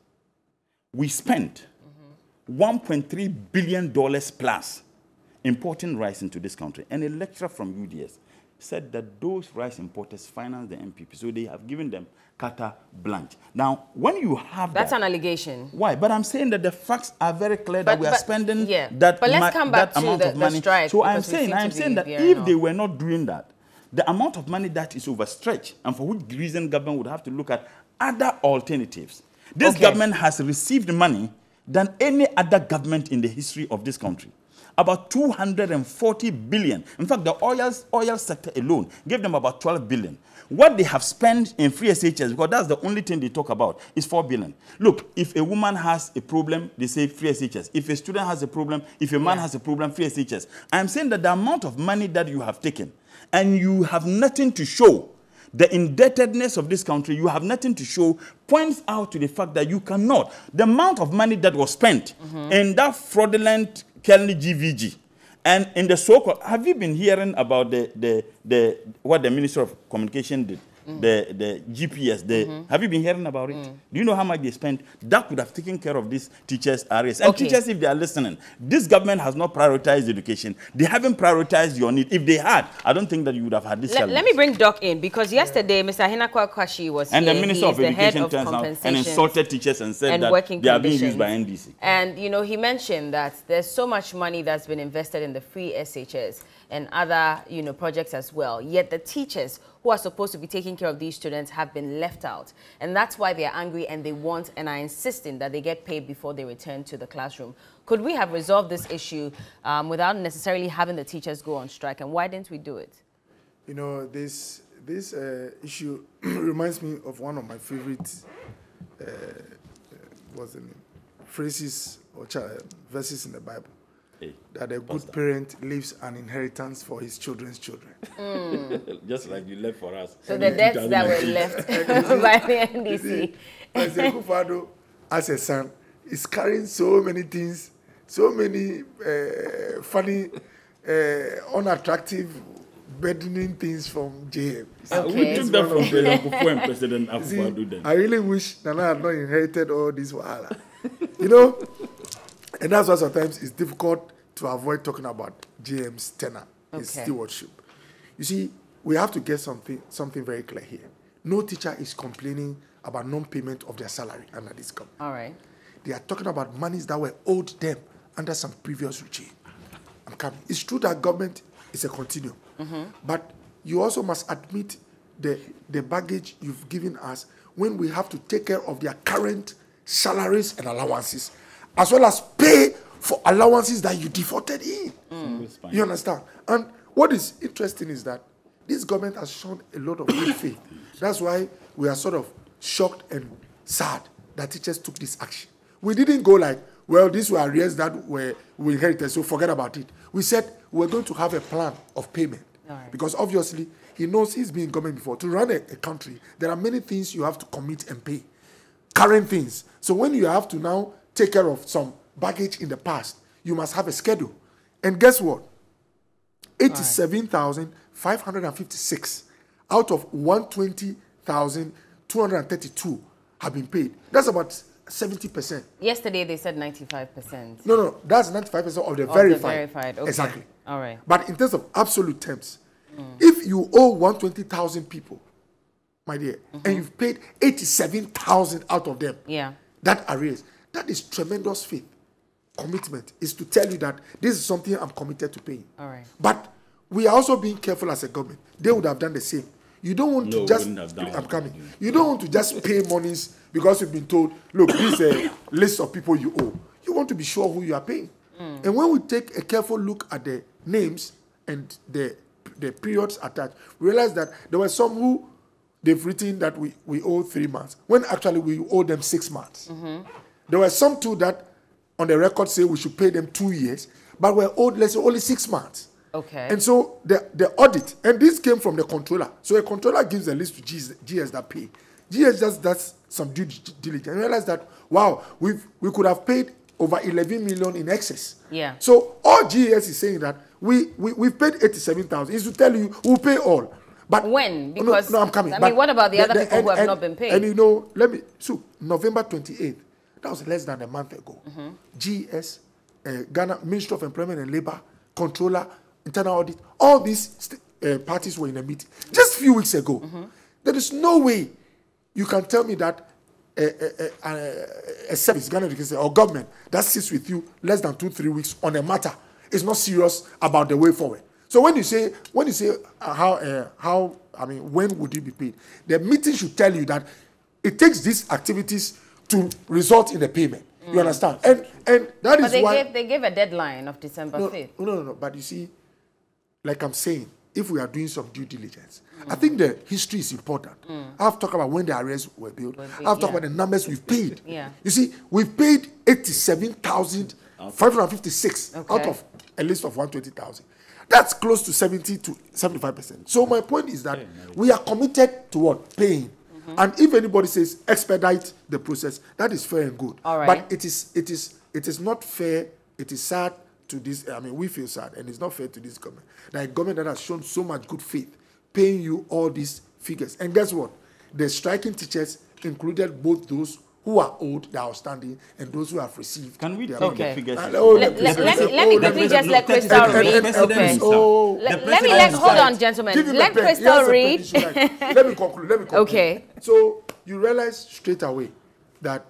we spent mm-hmm. one point three billion dollars plus importing rice into this country. And a lecturer from U D S said that those rice importers finance the M P P, so they have given them carte blanche. Now, when you have That's that, an allegation. Why? But I'm saying that the facts are very clear but, that we are but, spending yeah. that, but let's come back that to amount the, of money. The strike, so I'm saying, I'm saying that if off. they were not doing that, the amount of money that is overstretched, and for which reason government would have to look at other alternatives. This okay. government has received money than any other government in the history of this country. About two hundred forty billion. In fact, the oil, oil sector alone gave them about twelve billion. What they have spent in free S H S, because that's the only thing they talk about, is four billion. Look, if a woman has a problem, they say free S H S. If a student has a problem, if a man yeah. has a problem, free S H S. I'm saying that the amount of money that you have taken, and you have nothing to show, the indebtedness of this country, you have nothing to show, points out to the fact that you cannot. The amount of money that was spent mm-hmm. in that fraudulent Kelly G V G, and in the so-called, have you been hearing about the, the, the, what the Minister of Communication did? Mm. The, the G P S, the, mm-hmm. have you been hearing about it? Mm. Do you know how much they spent? That could have taken care of these teachers' arrears. And okay. teachers, if they are listening, this government has not prioritized education. They haven't prioritized your need. If they had, I don't think that you would have had this Let, let me bring Doc in, because yesterday, Mister Hinakwa Kwashi was and here. the Minister he of Education turns out and insulted teachers and said and that they are being used by N D C. And, you know, he mentioned that there's so much money that's been invested in the free S H S and other, you know, projects as well. Yet the teachers who are supposed to be taking care of these students have been left out. And that's why they're angry and they want and are insisting that they get paid before they return to the classroom. Could we have resolved this issue um, without necessarily having the teachers go on strike? And why didn't we do it? You know, this, this uh, issue reminds me of one of my favorite uh, what's the name? phrases or verses in the Bible. Hey, that a good Pastor. parent leaves an inheritance for his children's children. Mm. Just like you left for us. So the debts that were left by the N D C. President Akufo-Addo, as a son, is carrying so many things, so many uh, funny, uh, unattractive, burdening things from J M. Okay. We took that from President Akufo and President Akufo-Addo then. I really wish Nana had not inherited all this wahala. You know? And that's why sometimes it's difficult to avoid talking about J M's tenure, his okay. stewardship. You see, we have to get something something very clear here. No teacher is complaining about non-payment of their salary under this government. All right. They are talking about monies that were owed them under some previous regime. I'm coming. It's true that government is a continuum, mm-hmm. but you also must admit the, the baggage you've given us when we have to take care of their current salaries and allowances, as well as pay for allowances that you defaulted in. Mm. You understand? And what is interesting is that this government has shown a lot of good faith. That's why we are sort of shocked and sad that teachers took this action. We didn't go like, well, these were arrears that were we inherited, so forget about it. We said we're going to have a plan of payment. Right. Because obviously, he knows he's been in government before. To run a, a country, there are many things you have to commit and pay. Current things. So when you have to now take care of some baggage in the past, you must have a schedule. And guess what? eighty-seven thousand five hundred fifty-six out of one hundred twenty thousand two hundred thirty-two have been paid. That's about seventy percent. Yesterday they said ninety-five percent. No, no, that's ninety-five percent of the of verified. The verified. Okay. Exactly. All right. But in terms of absolute terms, mm. if you owe one hundred twenty thousand people, my dear, mm-hmm. and you've paid eighty-seven thousand out of them, yeah, that arrears, that is tremendous faith. Commitment is to tell you that this is something I'm committed to paying. All right. But we are also being careful as a government. They would have done the same. You don't want no, to just, I'm coming. You don't want to just pay monies because you've been told, look, this is a list of people you owe. You want to be sure who you are paying. Mm. And when we take a careful look at the names and the, the periods attached, we realize that there were some who they've written that we, we owe three months, when actually we owe them six months. Mm-hmm. There were some too that on the record say we should pay them two years, but we're owed, let's say, only six months. Okay. And so the, the audit, and this came from the controller. So a controller gives a list to G S, G S that pay. G S just does some due diligence and realize that, wow, we've, we could have paid over eleven million in excess. Yeah. So all G S is saying that we, we, we've paid eighty-seven thousand. Is to tell you we'll pay all. But when? Because, no, no I'm coming. I but mean, what about the, the other the, people and, who have and, not been paid? And you know, let me, so November twenty-eighth, that was less than a month ago. Mm-hmm. G S, uh, Ghana Ministry of Employment and Labor, Controller, Internal Audit, all these uh, parties were in a meeting just a few weeks ago. Mm-hmm. There is no way you can tell me that a, a, a, a service, Ghana Education or government that sits with you less than two, three weeks on a matter is not serious about the way forward. So when you say, when you say uh, how, uh, how, I mean, when would you be paid? The meeting should tell you that it takes these activities to result in a payment. Mm. You understand? And and that but is they why gave, they gave a deadline of December fifth. No, no, no, no. But you see, like I'm saying, if we are doing some due diligence, mm. I think the history is important. Mm. I've talked about when the arrears were built. Were built I've talked yeah. about the numbers we've paid. Yeah. You see, we've paid eighty-seven thousand five hundred fifty-six okay. out of a list of one hundred twenty thousand. That's close to seventy to seventy-five percent. So my point is that we are committed to what? Paying. Mm-hmm. And if anybody says expedite the process, that is fair and good. All right. But it is it is it is not fair. It is sad to this. I mean, we feel sad, and it's not fair to this government. That a government that has shown so much good faith, paying you all these figures. And guess what? The striking teachers included both those who are owed, the outstanding, and those who have received. Can we take okay. the figures? Uh, oh, let, let, let, let, let me quickly just let Crystal read. Okay. Oh, let, let me let, hold on, gentlemen. Let Crystal read. Let me conclude. Let me conclude. Okay. So you realize straight away that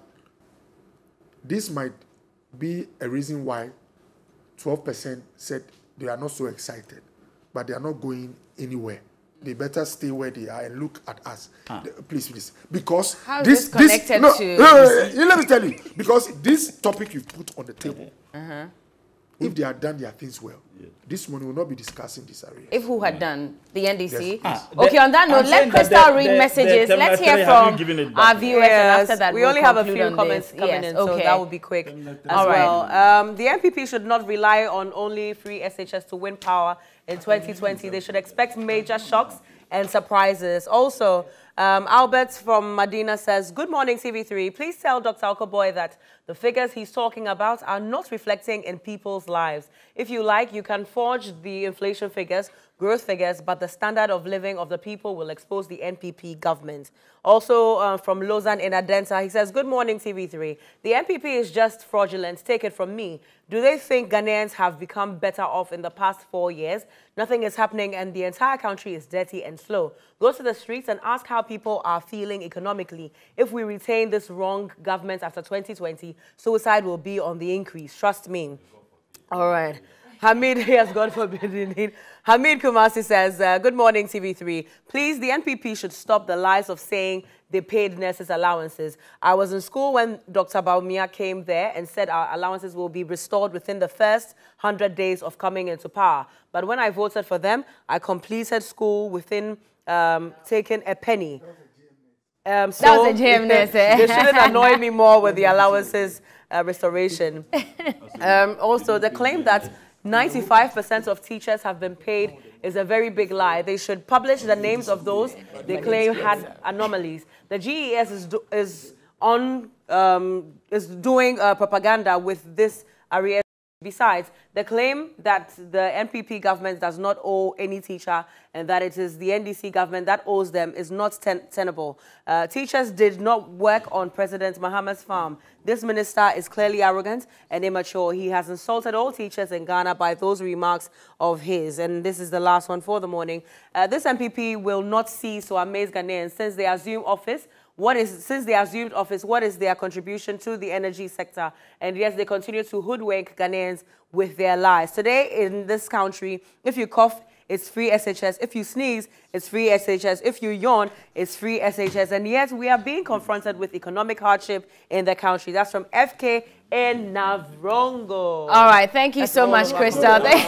this might be a reason why twelve percent said they are not so excited, but they are not going anywhere. They better stay where they are and look at us. Ah. The, please, please. Because how this, is this connected this, no, to... No, no, no, let me tell you. Because this topic you've put on the table, uh-huh. if they had done their things well, yeah. this morning we will not be discussing this area. If who had done? The N D C? Yes. Ah, okay, the, on that note, let Crystal read the, messages. The, the Let's hear from our viewers yes, and after that we we'll only have a few on comments this. coming yes, in, okay. so that will be quick as All well. Right. Um, the N P P should not rely on only free S H S to win power in twenty twenty. They should expect major shocks and surprises. Also, um, Albert from Medina says, good morning, T V three. Please tell Doctor Alkoboy that the figures he's talking about are not reflecting in people's lives. If you like, you can forge the inflation figures, growth figures, but the standard of living of the people will expose the N P P government. Also, uh, from Lausanne in Adenta, he says, good morning, T V three. The N P P is just fraudulent. Take it from me. Do they think Ghanaians have become better off in the past four years? Nothing is happening and the entire country is dirty and slow. Go to the streets and ask how people are feeling economically. If we retain this wrong government after twenty twenty, suicide will be on the increase. Trust me. All right. Hamid, yes, God forbid. Hamid Kumasi says, uh, good morning, T V three. Please, the N P P should stop the lies of saying they paid nurses allowances. I was in school when Doctor Baumia came there and said our allowances will be restored within the first one hundred days of coming into power. But when I voted for them, I completed school within um, taking a penny. Um, so that was a G M nurse. They shouldn't annoy me more with the allowances uh, restoration. um, also, the claim that ninety-five percent of teachers have been paid is a very big lie. They should publish the names of those they claim had anomalies. The G E S is, do, is, on, um, is doing uh, propaganda with this arrears. Besides, the claim that the N P P government does not owe any teacher and that it is the N D C government that owes them is not ten tenable. Uh, teachers did not work on President Mahama's farm. This minister is clearly arrogant and immature. He has insulted all teachers in Ghana by those remarks of his. And this is the last one for the morning. Uh, this N P P will not cease to amaze Ghanaians since they assume office. What is, since they assumed office, what is their contribution to the energy sector? And yes, they continue to hoodwink Ghanaians with their lies. Today in this country, if you cough, it's free S H S. If you sneeze, it's free S H S. If you yawn, it's free S H S. And yet we are being confronted with economic hardship in the country. That's from F K in Navrongo. All right, thank you That's so much, Crystal. We don't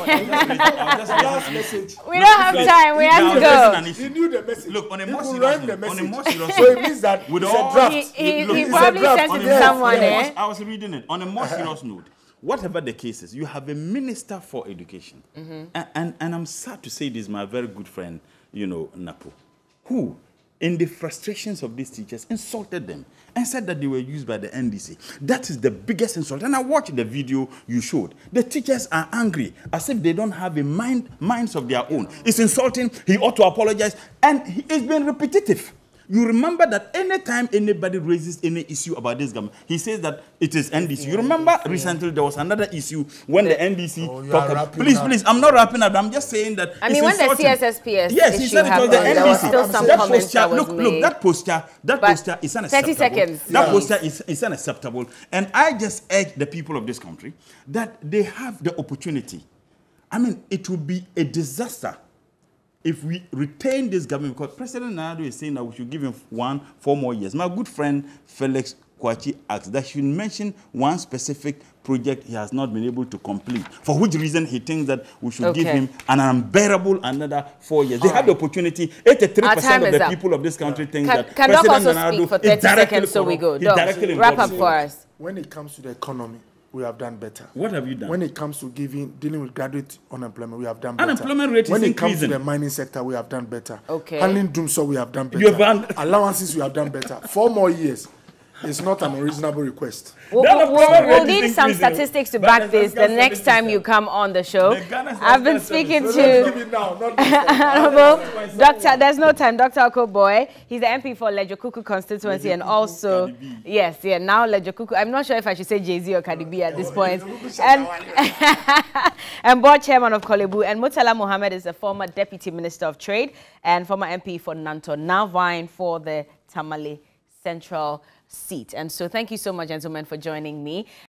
Last have message. time. We have to go. He knew the message. Look, on a He more will serious rhyme the note, on a message. more serious So it means that With it's a all- draft. He, he, Look, he it's a probably draft. sent it to Yes, someone, yes. eh? I was reading it. On a more serious note, whatever the case is, you have a minister for education. Mm-hmm. and, and, and I'm sad to say this, my very good friend, you know, Napo, who, in the frustrations of these teachers, insulted them and said that they were used by the N D C. That is the biggest insult. And I watched the video you showed. The teachers are angry, as if they don't have a mind, minds of their own. It's insulting. He ought to apologize. And he, it's been repetitive. You remember that anytime anybody raises any issue about this government, he says that it is N D C. You remember recently there was another issue when the N D C Oh, you talked are about, wrapping please, up. please, I'm not wrapping up. I'm just saying that I it's mean, when the insulting. C S S P S yes, he issue said it was the happened, N D C. there was still some that comments posture, that was look, look, made. that posture, that But posture is unacceptable. thirty seconds, That please. posture is, is unacceptable. And I just urge the people of this country that they have the opportunity. I mean, it would be a disaster if we retain this government, because President Nadu is saying that we should give him one, four more years. My good friend Felix Kwachi asked that should mention one specific project he has not been able to complete, for which reason he thinks that we should Okay. give him an unbearable another four years. They All have the right. opportunity. eighty-three Our percent time of is the up. people of this country think Can, that can Doc President also Nadu speak for is thirty directly seconds so we go? corrupt. He's Doc, directly wrap involved up in for it. us. When it comes to the economy, we have done better. What have you done? When it comes to giving, dealing with graduate unemployment, we have done better. Unemployment rate is when it comes increasing. to the mining sector, we have done better. Okay. Handling doomsaw, we have done better. You have done- Allowances, we have done better. Four more years. It's not an unreasonable request. We'll, The we'll, unemployment we'll rate is need some increasing. statistics to But back the this the Ghana next time statistics- you come on the show. The Ghana I've been statistics- speaking So let's give to it now, not Honorable Doctor There's no time, Doctor Okoboy. He's the M P for Lejokuku constituency and also, Cardi B. yes, yeah, now Lejokuku. I'm not sure if I should say Jay-Z or Cardi B at this point. And, and board chairman of Kolebu. And Murtala Mohammed is a former deputy minister of trade and former M P for Nanton, now vying for the Tamale Central seat. And so thank you so much, gentlemen, for joining me.